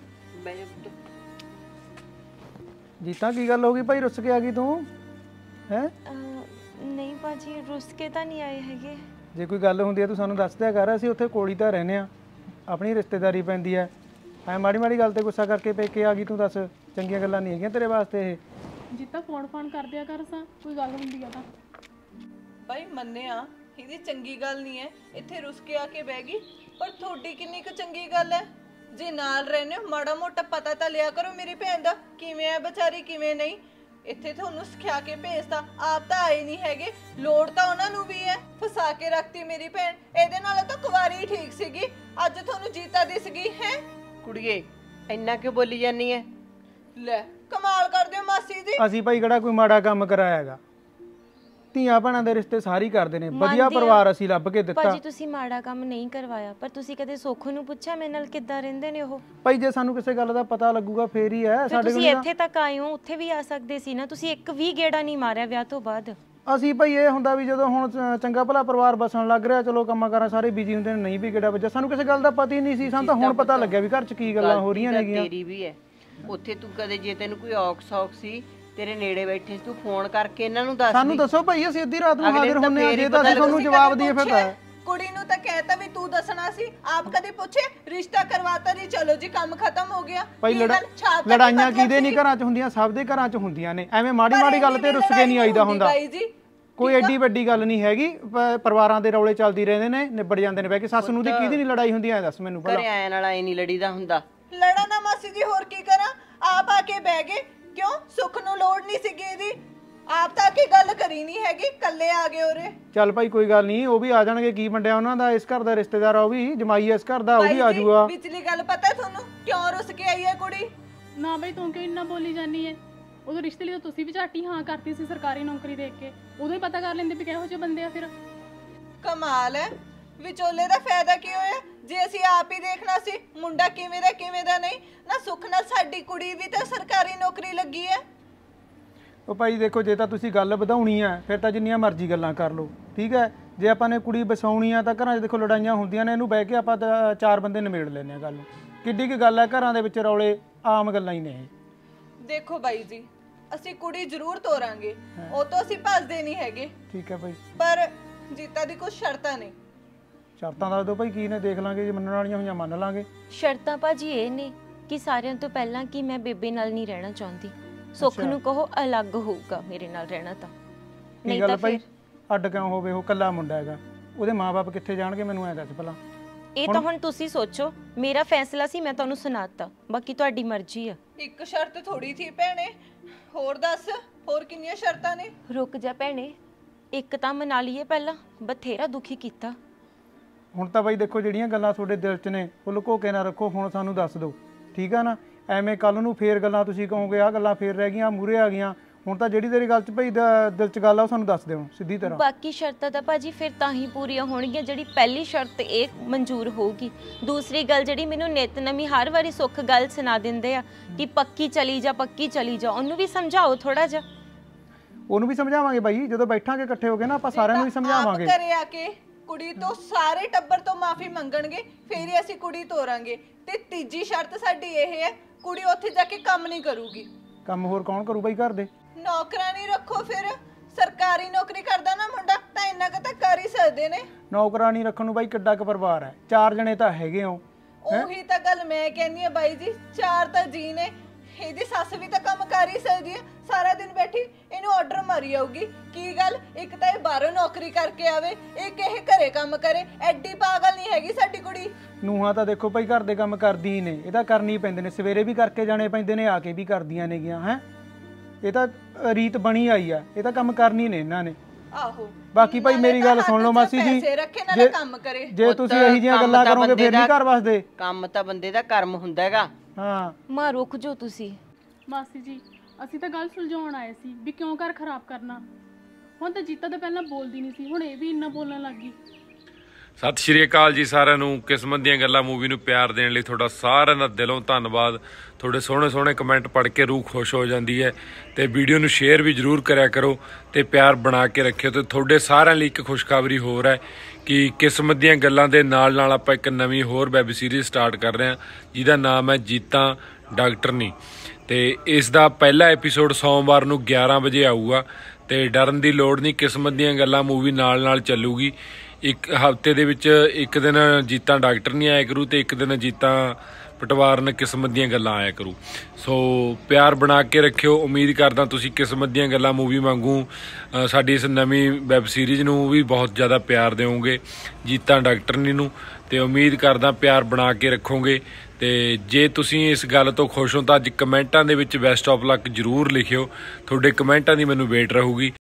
ਜੀਤਾ ਕੀ ਗੱਲ ਹੋ ਗਈ ਭਾਈ, ਰੁੱਸ ਕੇ ਆ ਗਈ ਤੂੰ ਹੈ? ਨਹੀਂ ਭਾਜੀ ਰੁੱਸ ਕੇ ਤਾਂ ਨਹੀਂ ਆਏ ਹੈਗੇ। ਜੇ ਕੋਈ ਗੱਲ ਹੁੰਦੀ ਹੈ ਤੂੰ ਸਾਨੂੰ ਦੱਸ ਦਿਆ ਕਰ, ਅਸੀਂ ਉੱਥੇ ਕੋਲ ਹੀ ਤਾਂ ਰਹਿੰਦੇ ਆ, ਆਪਣੀ ਰਿਸ਼ਤੇਦਾਰੀ ਪੈਂਦੀ ਹੈ। ਐ ਮਾੜੀ ਮਾੜੀ ਗੱਲ ਤੇ ਗੁੱਸਾ ਕਰਕੇ ਪੇਕੇ ਆ ਗਈ ਤੂੰ, ਦੱਸ ਚੰਗੀਆਂ ਗੱਲਾਂ ਨਹੀਂ ਹੈਗੀਆਂ ਤੇਰੇ ਵਾਸਤੇ ਇਹ। ਜਿੱਤਾ ਫੋਨ ਫਾਨ ਕਰ ਦਿਆ ਕਰ ਸਾਂ, ਕੋਈ ਗੱਲ ਹੁੰਦੀ ਆ ਤਾਂ। ਭਾਈ ਮੰਨਿਆ ਇਹਦੀ ਚੰਗੀ ਗੱਲ ਨਹੀਂ ਹੈ ਇੱਥੇ ਰੁੱਸ ਕੇ ਆ ਕੇ ਬਹਿ ਗਈ, ਪਰ ਤੁਹਾਡੀ ਕਿੰਨੀ ਕੁ ਚੰਗੀ ਗੱਲ ਹੈ। ਜੇ ਨਾਲ ਰਹਿੰਦੇ ਹੋ ਮਾੜਾ ਮੋਟਾ ਪਤਾ ਤਾਂ ਲਿਆ ਕਰੋ ਮੇਰੀ ਭੈਣ ਦਾ ਕਿਵੇਂ ਹੈ ਵਿਚਾਰੀ ਕਿਵੇਂ ਨਹੀਂ। ਇੱਥੇ ਤੁਹਾਨੂੰ ਸਿਖਾ ਕੇ ਭੇਜਤਾ, ਆਪ ਤਾਂ ਆਏ ਨਹੀਂ ਹੈਗੇ, ਲੋੜ ਤਾਂ ਉਹਨਾਂ ਨੂੰ ਵੀ ਹੈ। ਫਸਾ ਕੇ ਰੱਖਤੀ ਮੇਰੀ ਭੈਣ, ਇਹਦੇ ਨਾਲ ਤਾਂ ਕੁਵਾਰੀ ਠੀਕ ਸੀਗੀ, ਅੱਜ ਤੁਹਾਨੂੰ ਜੀਤਾ ਦਿਸ ਗਈ ਹੈ। ਕੁੜੀਏ ਇੰਨਾ ਕਿਉਂ ਬੋਲੀ ਜਾਨੀ ਐ? ਲੈ ਕਮਾਲ ਕਰਦੇ ਹੋ ਮਾਸੀ ਜੀ। ਅਸੀਂ ਭਾਈ ਕਿਹੜਾ ਕੋਈ ਮਾੜਾ ਕੰਮ ਕਰਾਇਆ ਹੈਗਾ, ਧੀਆਂ ਭੈਣਾਂ ਦੇ ਰਿਸ਼ਤੇ ਸਾਰੀ ਕਰਦੇ ਨੇ, ਵਧੀਆ ਪਰਿਵਾਰ ਅਸੀਂ ਲੱਭ ਕੇ ਦਿੱਤਾ। ਭਾਜੀ ਤੁਸੀਂ ਮਾੜਾ ਕੰਮ ਨਹੀਂ ਕਰਵਾਇਆ, ਪਰ ਤੁਸੀਂ ਕਦੇ ਸੁੱਖ ਨੂੰ ਪੁੱਛਿਆ ਮੇਰੇ ਨਾਲ ਕਿੱਦਾਂ ਰਹਿੰਦੇ ਨੇ ਉਹ? ਭਾਈ ਜੇ ਸਾਨੂੰ ਕਿਸੇ ਗੱਲ ਦਾ ਪਤਾ ਲੱਗੂਗਾ ਫੇਰ ਹੀ ਹੈ ਸਾਡੇ ਕੋਲ। ਤੁਸੀਂ ਇੱਥੇ ਤੱਕ ਆਏ ਹੋ, ਉੱਥੇ ਵੀ ਆ ਸਕਦੇ ਸੀ ਨਾ, ਤੁਸੀਂ ਇੱਕ ਵੀ ਗੇੜਾ ਨਹੀਂ ਮਾਰਿਆ ਵਿਆਹ ਤੋਂ ਬਾਅਦ। ਅਸੀਂ ਭਾਈ ਇਹ ਹੁੰਦਾ ਵੀ ਜਦੋਂ ਹੁਣ ਚੰਗਾ ਭਲਾ ਪਰਿਵਾਰ ਬਸਣ ਲੱਗ ਰਿਹਾ, ਚਲੋ ਕੰਮਾਂ ਕਾਰਾਂ ਸਾਰੇ ਬਿਜੀ ਹੁੰਦੇ ਨੇ, ਨਹੀਂ ਵੀ ਗੇੜਾ ਵੱਜਾ, ਸਾਨੂੰ ਕਿਸੇ ਗੱਲ ਦਾ ਪਤਾ ਹੀ ਨਹੀਂ ਸੀ। ਸਾਨੂੰ ਤਾਂ ਹੁਣ ਪਤਾ ਲੱਗਿਆ ਵੀ ਘਰ 'ਚ ਕੀ ਗੱਲਾਂ ਹੋ ਰਹੀਆਂ ਨੇਗੀਆਂ। ਤੇਰੀ ਵੀ ਹੈ ਉੱਥੇ, ਤੂੰ ਕਦੇ ਜੇ ਤੈਨੂੰ ਕੋਈ ਔਖ ਸੌਖ ਸੀ ਤੇਰੇ ਨੇੜੇ ਬੈਠੇ ਸੀ, ਤੂੰ ਫੋਨ ਕਰਕੇ ਇਹਨਾਂ ਨੂੰ ਦੱਸ ਦੇ। ਸਾਨੂੰ ਦੱਸੋ ਭਾਈ, ਅਸੀਂ ਅੱਧੀ ਰਾਤ ਨੂੰ ਹਾਜ਼ਰ ਹੁੰਨੇ ਆ, ਜੇ ਤਾਂ ਅਸੀਂ ਤੁਹਾਨੂੰ ਜਵਾਬ ਦਈਏ ਫਿਰ ਤਾਂ। ਕੁੜੀ ਨੂੰ ਤਾਂ ਕਹਿਤਾ ਵੀ ਤੂੰ ਦੱਸਣਾ ਸੀ, ਆਪ ਕਦੇ ਪੁੱਛੇ? ਰਿਸ਼ਤਾ ਕਰਵਾਤਾ ਜੀ, ਚਲੋ ਜੀ ਕੰਮ ਖਤਮ ਹੋ ਗਿਆ। ਭਾਈ ਲੜਾਈਆਂ ਕਿਹਦੇ ਨਹੀਂ ਘਰਾਂ 'ਚ ਹੁੰਦੀਆਂ, ਸਭ ਦੇ ਘਰਾਂ 'ਚ ਹੁੰਦੀਆਂ ਨੇ। ਐਵੇਂ ਮਾੜੀ ਮਾੜੀ ਗੱਲ ਤੇ ਰੁੱਸ ਕੇ ਨਹੀਂ ਆਈਦਾ ਹੁੰਦਾ। ਕੋਈ ਐਡੀ ਵੱਡੀ ਗੱਲ ਨਹੀਂ ਹੈਗੀ, ਪਰਿਵਾਰਾਂ ਦੇ ਰੌਲੇ ਚੱਲਦੀ ਰਹਿੰਦੇ ਨੇ, ਨਿਬੜ ਜਾਂਦੇ ਨੇ ਬਹਿ ਕੇ। ਸੱਸ ਨੂੰ ਦੀ ਕਿਹਦੀ ਨਹੀਂ ਲੜਾਈ ਹੁੰਦੀ ਐ ਦੱਸ ਮੈਨੂੰ ਪਹਿਲਾਂ। ਘਰੇ ਆਏ ਨਾਲ ਐ ਨਹੀਂ ਲੜੀਦਾ ਹੁੰਦਾ। ਲੜਾ ਨਾ ਮਾਸੀ ਜੀ, ਹੋਰ ਕੀ ਕਰਾਂ? ਆਪ ਆ ਕੇ ਬਹਿ ਗਏ, ਕਿਉਂ ਸੁੱਖ ਨੂੰ ਲੋੜ ਨਹੀਂ ਸੀਗੀ ਇਹਦੀ? ਆਪ ਤਾਂ ਕੀ ਗੱਲ ਕਰੀ ਨਹੀਂ ਹੈਗੀ, ਕੱਲੇ ਆ ਗਏ ਉਰੇ। ਚੱਲ ਭਾਈ ਕੋਈ ਗੱਲ ਨਹੀਂ, ਉਹ ਵੀ ਆ ਜਾਣਗੇ, ਕੀ ਵੰਡਿਆ ਉਹਨਾਂ ਦਾ, ਇਸ ਘਰ ਦਾ ਰਿਸ਼ਤੇਦਾਰ ਆ, ਉਹ ਵੀ ਜਮਾਈ ਇਸ ਘਰ ਦਾ, ਉਹ ਵੀ ਆ ਜਾਊਗਾ। ਵਿਚਲੀ ਗੱਲ ਪਤਾ ਤੁਹਾਨੂੰ ਕਿਉਂ ਰੁੱਸ ਕੇ ਆਈ ਹੈ ਕੁੜੀ? ਨਾ ਬਈ ਤੂੰ ਕਿਉਂ ਇੰਨਾ ਬੋਲੀ ਜਾਨੀ ਹੈ? ਉਦੋਂ ਰਿਸ਼ਤੇ ਲਈ ਤਾਂ ਤੁਸੀਂ ਵੀ ਝਾਟੀ ਹਾਂ ਕਰਤੀ ਸੀ ਸਰਕਾਰੀ ਨੌਕਰੀ ਦੇਖ ਕੇ, ਉਦੋਂ ਹੀ ਪਤਾ ਕਰ ਲੈਂਦੇ ਵੀ ਕਿਹੋ ਜਿਹੇ ਬੰਦੇ ਆ। ਫਿਰ ਕਮਾਲ ਹੈ, ਵਿਚੋਲੇ ਦਾ ਫਾਇਦਾ ਕੀ ਹੋਇਆ ਜੇ ਅਸੀਂ ਆਪ ਹੀ ਦੇਖਣਾ ਸੀ ਮੁੰਡਾ ਕਿਵੇਂ ਦਾ ਕਿਵੇਂ ਦਾ ਨਹੀਂ ਨਾ। ਸੁੱਖ ਨਾਲ ਸਾਡੀ ਕੁੜੀ ਵੀ ਤਾਂ ਸਰਕਾਰੀ ਨੌਕਰੀ ਲੱਗੀ ਹੈ। ਉਹ ਭਾਈ ਦੇਖੋ, ਜੇ ਤਾਂ ਤੁਸੀਂ ਗੱਲ ਵਧਾਉਣੀ ਹੈ ਫਿਰ ਤਾਂ ਜਿੰਨੀਆਂ ਮਰਜ਼ੀ ਗੱਲਾਂ ਕਰ ਲਓ, ਠੀਕ ਹੈ। ਜੇ ਆਪਾਂ ਨੇ ਕੁੜੀ ਵਸਾਉਣੀ ਆ ਤਾਂ ਘਰਾਂ 'ਚ ਦੇਖੋ ਲੜਾਈਆਂ ਹੁੰਦੀਆਂ ਨੇ, ਇਹਨੂੰ ਬਹਿ ਕੇ ਆਪਾਂ ਤਾਂ ਚਾਰ ਬੰਦੇ ਨਿਬੇੜ ਲੈਂਦੇ ਆ ਗੱਲ ਨੂੰ। ਕਿੱਡੀ ਕੁ ਗੱਲ ਹੈ, ਘਰਾਂ ਦੇ ਵਿੱਚ ਰੌਲੇ ਆਮ ਗੱਲਾਂ ਹੀ ਨੇ ਇਹ। ਦੇਖੋ ਬਾਈ ਜੀ, ਅਸੀਂ ਕੁੜੀ ਜ਼ਰੂਰ ਤੋਰਾਂਗੇ, ਉਹ ਤੋਂ ਅਸੀਂ ਭੱਜਦੇ ਨਹੀਂ ਹੈਗੇ, ਠੀਕ ਹੈ ਭਾਈ, ਪਰ ਜੀਤਾ ਦੀ ਕੁਝ ਸ਼ਰਤਾਂ ਨੇ। ਸ਼ਰਤਾਂ ਦੱਸ ਦਿਓ ਭਾਈ ਕੀ ਨੇ, ਦੇਖ ਲਾਂਗੇ, ਜੇ ਮੰਨਣ ਵਾਲੀਆਂ ਹੋਈਆਂ ਮੰਨ ਲਾਂਗੇ। ਸ਼ਰਤਾਂ ਭਾਜੀ ਇਹ ਨੇ ਕਿ ਸਾਰਿਆਂ ਤੋਂ ਪਹਿਲਾਂ ਕਿ ਮੈਂ ਬੇਬੇ ਨਾਲ ਨਹੀਂ ਰਹਿਣਾ ਚਾਹੁੰਦੀ। ਸੁੱਖ ਨੂੰ ਕਹੋ ਅਲੱਗ ਹੋਊਗਾ ਮੇਰੇ ਨਾਲ ਰਹਿਣਾ ਤਾਂ। ਨਹੀਂ ਤਾਂ ਭਾਈ ਅੱਡ ਕਿਉਂ ਹੋਵੇ, ਉਹ ਕੱਲਾ ਮੁੰਡਾ ਹੈਗਾ, ਉਹਦੇ ਮਾਪੇ ਕਿੱਥੇ ਜਾਣਗੇ ਮੈਨੂੰ ਐ ਦੱਸ ਪਹਿਲਾਂ। ਇਹ ਤਾਂ ਹੁਣ ਤੁਸੀਂ ਸੋਚੋ, ਮੇਰਾ ਫੈਸਲਾ ਸੀ, ਮੈਂ ਤੁਹਾਨੂੰ ਸੁਣਾਤਾ, ਬਾਕੀ ਤੁਹਾਡੀ ਮਰਜ਼ੀ ਆ। ਇੱਕ ਸ਼ਰਤ ਥੋੜੀ ਥੀ ਭੈਣੇ, ਹੋਰ ਦੱਸ ਹੋਰ ਕਿੰਨੀਆਂ ਸ਼ਰਤਾਂ ਨੇ? ਰੁਕ ਜਾ ਭੈਣੇ, ਇੱਕ ਤਾਂ ਮਨਾ ਲਈਏ ਪਹਿਲਾਂ, ਬਥੇਰਾ ਦੁਖੀ ਕੀਤਾ। ਹੁਣ ਤਾਂ ਬਾਈ ਦੇਖੋ, ਜਿਹੜੀਆਂ ਗੱਲਾਂ ਤੁਹਾਡੇ ਦਿਲ 'ਚ ਨੇ ਉਹ ਲੁਕੋ ਕੇ ਨਾ ਰੱਖੋ, ਹੁਣ ਸਾਨੂੰ ਦੱਸ ਦਿਓ, ਠੀਕ ਆ ਨਾ। ਐਵੇਂ ਕੱਲ ਨੂੰ ਫੇਰ ਗੱਲਾਂ ਤੁਸੀਂ ਕਹੋਗੇ ਆਹ ਗੱਲਾਂ ਫੇਰ ਰਹਿ ਗਈਆਂ, ਮੂਹਰੇ ਆ ਗਈਆਂ, ਹੁਣ ਤਾਂ ਜਿਹੜੀ ਤੇਰੀ ਗੱਲ 'ਚ ਭਾਈ ਦਾ- ਦਿਲ 'ਚ ਗੱਲ ਆ ਉਹ ਸਾਨੂੰ ਦੱਸ ਦੇ ਹੁਣ ਸਿੱਧੀ ਤਰ੍ਹਾਂ। ਬਾਕੀ ਸ਼ਰਤਾਂ ਤਾਂ ਭਾਜੀ ਫਿਰ ਤਾਂ ਹੀ ਪੂਰੀਆਂ ਹੋਣਗੀਆਂ ਜਿਹੜੀ ਪਹਿਲੀ ਸ਼ਰਤ ਇਹ ਮਨਜ਼ੂਰ ਹੋਊਗੀ। ਦੂਸਰੀ ਗੱਲ ਜਿਹੜੀ ਮੈਨੂੰ ਨਿਤ ਨਵੀਂ ਹਰ ਵਾਰੀ ਸੁੱਖ ਗੱਲ ਸੁਣਾ ਦਿੰਦੇ ਆ ਕਿ ਪੱਕੀ ਚਲੀ ਜਾ ਪੱਕੀ ਚਲੀ ਜਾ, ਉਹਨੂੰ ਵੀ ਸਮਝਾਓ ਥੋੜਾ ਜਿਹਾ। ਉਹਨੂੰ ਵੀ ਸਮਝਾਵਾਂਗੇ ਬਾਈ, ਜਦੋਂ ਬੈਠਾਂਗੇ ਇਕੱਠੇ ਹੋ ਕੇ ਨਾ ਆਪਾਂ ਸਾਰਿਆਂ ਨੂੰ ਵੀ ਸਮਝਾਵਾਂਗੇ। ਘਰੇ ਆ ਕੇ ਕੁੜੀ ਤੋਂ ਸਾਰੇ ਟੱਬਰ ਤੋਂ ਮਾਫੀ ਮੰਗਣਗੇ, ਫੇਰ ਹੀ ਅਸੀਂ ਕੁੜੀ ਤੋਰਾਂਗੇ। ਤੇ ਤੀਜੀ ਸ਼ਰਤ ਸਾਡੀ ਇਹ ਹੈ, ਕੁੜੀ ਉੱਥੇ ਜਾ ਕੇ ਕੰਮ ਨਹੀਂ ਕਰੂਗੀ। ਕੰਮ ਹੋਰ ਕੌਣ ਕਰੂ ਬਾਈ ਘਰ ਦੇ? ਨੌਕਰਾਨੀ ਰੱਖੋ ਫਿਰ, ਸਰਕਾਰੀ ਨੌਕਰੀ ਕਰਦਾ ਨਾ ਮੁੰਡਾ ਤਾਂ ਇੰਨਾ ਕੁ ਤਾਂ ਕਰ ਹੀ ਸਕਦੇ ਨੇ। ਨੌਕਰਾਨੀ ਰੱਖਣ ਨੂੰ ਬਾਈ ਕਿੱਡਾ ਕੁ ਪਰਿਵਾਰ ਹੈ, ਚਾਰ ਜਣੇ ਤਾਂ ਹੈਗੇ ਹੋ। ਉਹੀ ਤਾਂ ਗੱਲ ਮੈਂ ਕਹਿੰਦੀ ਆ ਬਾਈ ਜੀ, ਚਾਰ ਤਾਂ ਜੀ ਨੇ, ਇਹਦੀ ਸੱਸ ਵੀ ਤਾਂ ਕੰਮ ਕਰ ਹੀ ਸਕਦੀ ਹੈ। ਸਾਰਾ ਦਿਨ ਬੈਠੀ ਇਹਨੂੰ ਆਰਡਰ ਮਾਰੀ ਆਊਗੀ। ਕੀ ਗੱਲ, ਇੱਕ ਤਾਂ ਇਹ ਬਾਹਰੋਂ ਨੌਕਰੀ ਕਰਕੇ ਆਵੇ, ਇੱਕ ਇਹ ਘਰੇ ਕੰਮ ਕਰੇ। ਐਡੀ ਪਾਗਲ ਨਹੀਂ ਹੈਗੀ ਸਾਡੀ ਕੁੜੀ। ਨੂੰਹਾਂ ਤਾਂ ਦੇਖੋ ਭਾਈ ਘਰ ਦੇ ਕੰਮ ਕਰਦੀ ਨੇ, ਇਹ ਤਾਂ ਕਰਨੀ ਪੈਂਦੇ ਨੇ, ਸਵੇਰੇ ਵੀ ਕਰਕੇ ਜਾਣੇ ਪੈਂਦੇ ਨੇ, ਆ ਕੇ ਵੀ ਕਰਦੀਆਂ ਨੇਗੀਆਂ। ਹੈ ਇਹ ਤਾਂ ਰੀਤ ਬਣੀ ਆਈ ਆ, ਇਹ ਤਾਂ ਕੰਮ ਕਰਨੀ ਨੇ ਇਹਨਾਂ ਨੇ। ਆਹੋ ਬਾਕੀ ਭਾਈ ਮੇਰੀ ਗੱਲ ਸੁਣ ਲਓ ਮਾਸੀ ਜੀ, ਜੇ ਕੰਮ ਕਰੇ ਜੇ ਤੁਸੀਂ ਇਹੋ ਜਿਹੀਆਂ ਗੱਲਾਂ ਕਰੋਗੇ ਫਿਰ ਨਹੀਂ ਘਰ ਵਸਦੇ। ਕੰਮ ਤਾਂ ਬੰਦੇ ਦਾ ਕਰਮ ਹੁੰਦਾ ਹੈਗਾ। ਹਾਂ ਮਾਂ ਰੁਕ ਜੋ ਤੁਸੀਂ। ਮਾਸੀ ਜੀ ਅਸੀਂ ਤਾਂ ਗੱਲ ਸੁਲਝਾਉਣ ਆਏ ਸੀ ਵੀ ਕਿਉਂ ਘਰ ਖਰਾਬ ਕਰਨਾ। ਹੁਣ ਤਾਂ ਜੀਤਾ ਤਾਂ ਪਹਿਲਾਂ ਬੋਲਦੀ ਨਹੀਂ ਸੀ, ਹੁਣ ਇਹ ਵੀ ਇੰਨਾ ਬੋਲਣ ਲੱਗ ਗਈ। ਸਤਿ ਸ਼੍ਰੀ ਅਕਾਲ ਜੀ ਸਾਰਿਆਂ ਨੂੰ। ਕਿਸਮਤ ਦੀਆਂ ਗੱਲਾਂ ਮੂਵੀ ਨੂੰ ਪਿਆਰ ਦੇਣ ਲਈ ਤੁਹਾਡਾ ਸਾਰਿਆਂ ਦਾ ਦਿਲੋਂ ਧੰਨਵਾਦ। ਤੁਹਾਡੇ ਸੋਹਣੇ ਸੋਹਣੇ ਕਮੈਂਟ ਪੜ੍ਹ ਕੇ ਰੂਹ ਖੁਸ਼ ਹੋ ਜਾਂਦੀ ਹੈ। ਤੇ ਵੀਡੀਓ ਨੂੰ ਸ਼ੇਅਰ ਵੀ ਜ਼ਰੂਰ ਕਰਿਆ ਕਰੋ ਤੇ ਪਿਆਰ ਬਣਾ ਕੇ ਰੱਖਿਓ। ਤੇ ਤੁਹਾਡੇ ਸਾਰਿਆਂ ਲਈ ਇੱਕ ਖੁਸ਼ਖਬਰੀ ਹੋਰ ਹੈ ਕਿ ਕਿਸਮਤ ਦੀਆਂ ਗੱਲਾਂ ਦੇ ਨਾਲ ਨਾਲ ਆਪਾਂ ਇੱਕ ਨਵੀਂ ਹੋਰ ਵੈਬ ਸੀਰੀਜ਼ ਸਟਾਰਟ ਕਰ ਰਹੇ ਹਾਂ ਜਿਹਦਾ ਨਾਮ ਹੈ ਜੀਤਾਂ ਡਾਕਟਰਨੀ। ਤੇ ਇਸ ਦਾ ਪਹਿਲਾ ਐਪੀਸੋਡ ਸੋਮਵਾਰ ਨੂੰ ਗਿਆਰਾਂ ਵਜੇ ਆਊਗਾ। ਤੇ ਡਰਨ ਦੀ ਲੋੜ ਨਹੀਂ, ਕਿਸਮਤ ਦੀਆਂ ਗੱਲਾਂ ਮੂਵੀ ਨਾਲ ਨਾਲ ਚੱਲੂਗੀ। ਇੱਕ ਹਫ਼ਤੇ ਦੇ ਵਿੱਚ ਇੱਕ ਦਿਨ ਜੀਤਾਂ ਡਾਕਟਰ ਨਹੀਂ ਆਇਆ ਕਰੂ ਤੇ ਇੱਕ ਦਿਨ ਜੀਤਾਂ ਪਟਵਾਰਨ ਕਿਸਮਤ ਦੀਆਂ ਗੱਲਾਂ ਆਇਆ ਕਰੂ। ਸੋ ਪਿਆਰ ਬਣਾ ਕੇ ਰੱਖਿਓ। ਉਮੀਦ ਕਰਦਾ ਤੁਸੀਂ ਕਿਸਮਤ ਦੀਆਂ ਗੱਲਾਂ ਮੂਵੀ ਵਾਂਗੂ ਸਾਡੀ ਇਸ ਨਵੀਂ ਵੈਬ ਸੀਰੀਜ਼ ਨੂੰ ਵੀ ਬਹੁਤ ਜ਼ਿਆਦਾ ਪਿਆਰ ਦਿਓਗੇ, ਜੀਤਾਂ ਡਾਕਟਰਨੀ ਨੂੰ। ਤੇ ਉਮੀਦ ਕਰਦਾ ਪਿਆਰ ਬਣਾ ਕੇ ਰੱਖੋਗੇ। ਤੇ ਜੇ ਤੁਸੀਂ ਇਸ ਗੱਲ ਤੋਂ ਖੁਸ਼ ਹੋ ਤਾਂ ਅੱਜ ਕਮੈਂਟਾਂ ਦੇ ਵਿੱਚ ਬੈਸਟ ਆਫ ਲੱਕ ਜ਼ਰੂਰ ਲਿਖਿਓ। ਤੁਹਾਡੇ ਕਮੈਂਟਾਂ ਦੀ ਮੈਨੂੰ ਵੇਟ ਰਹੂਗੀ।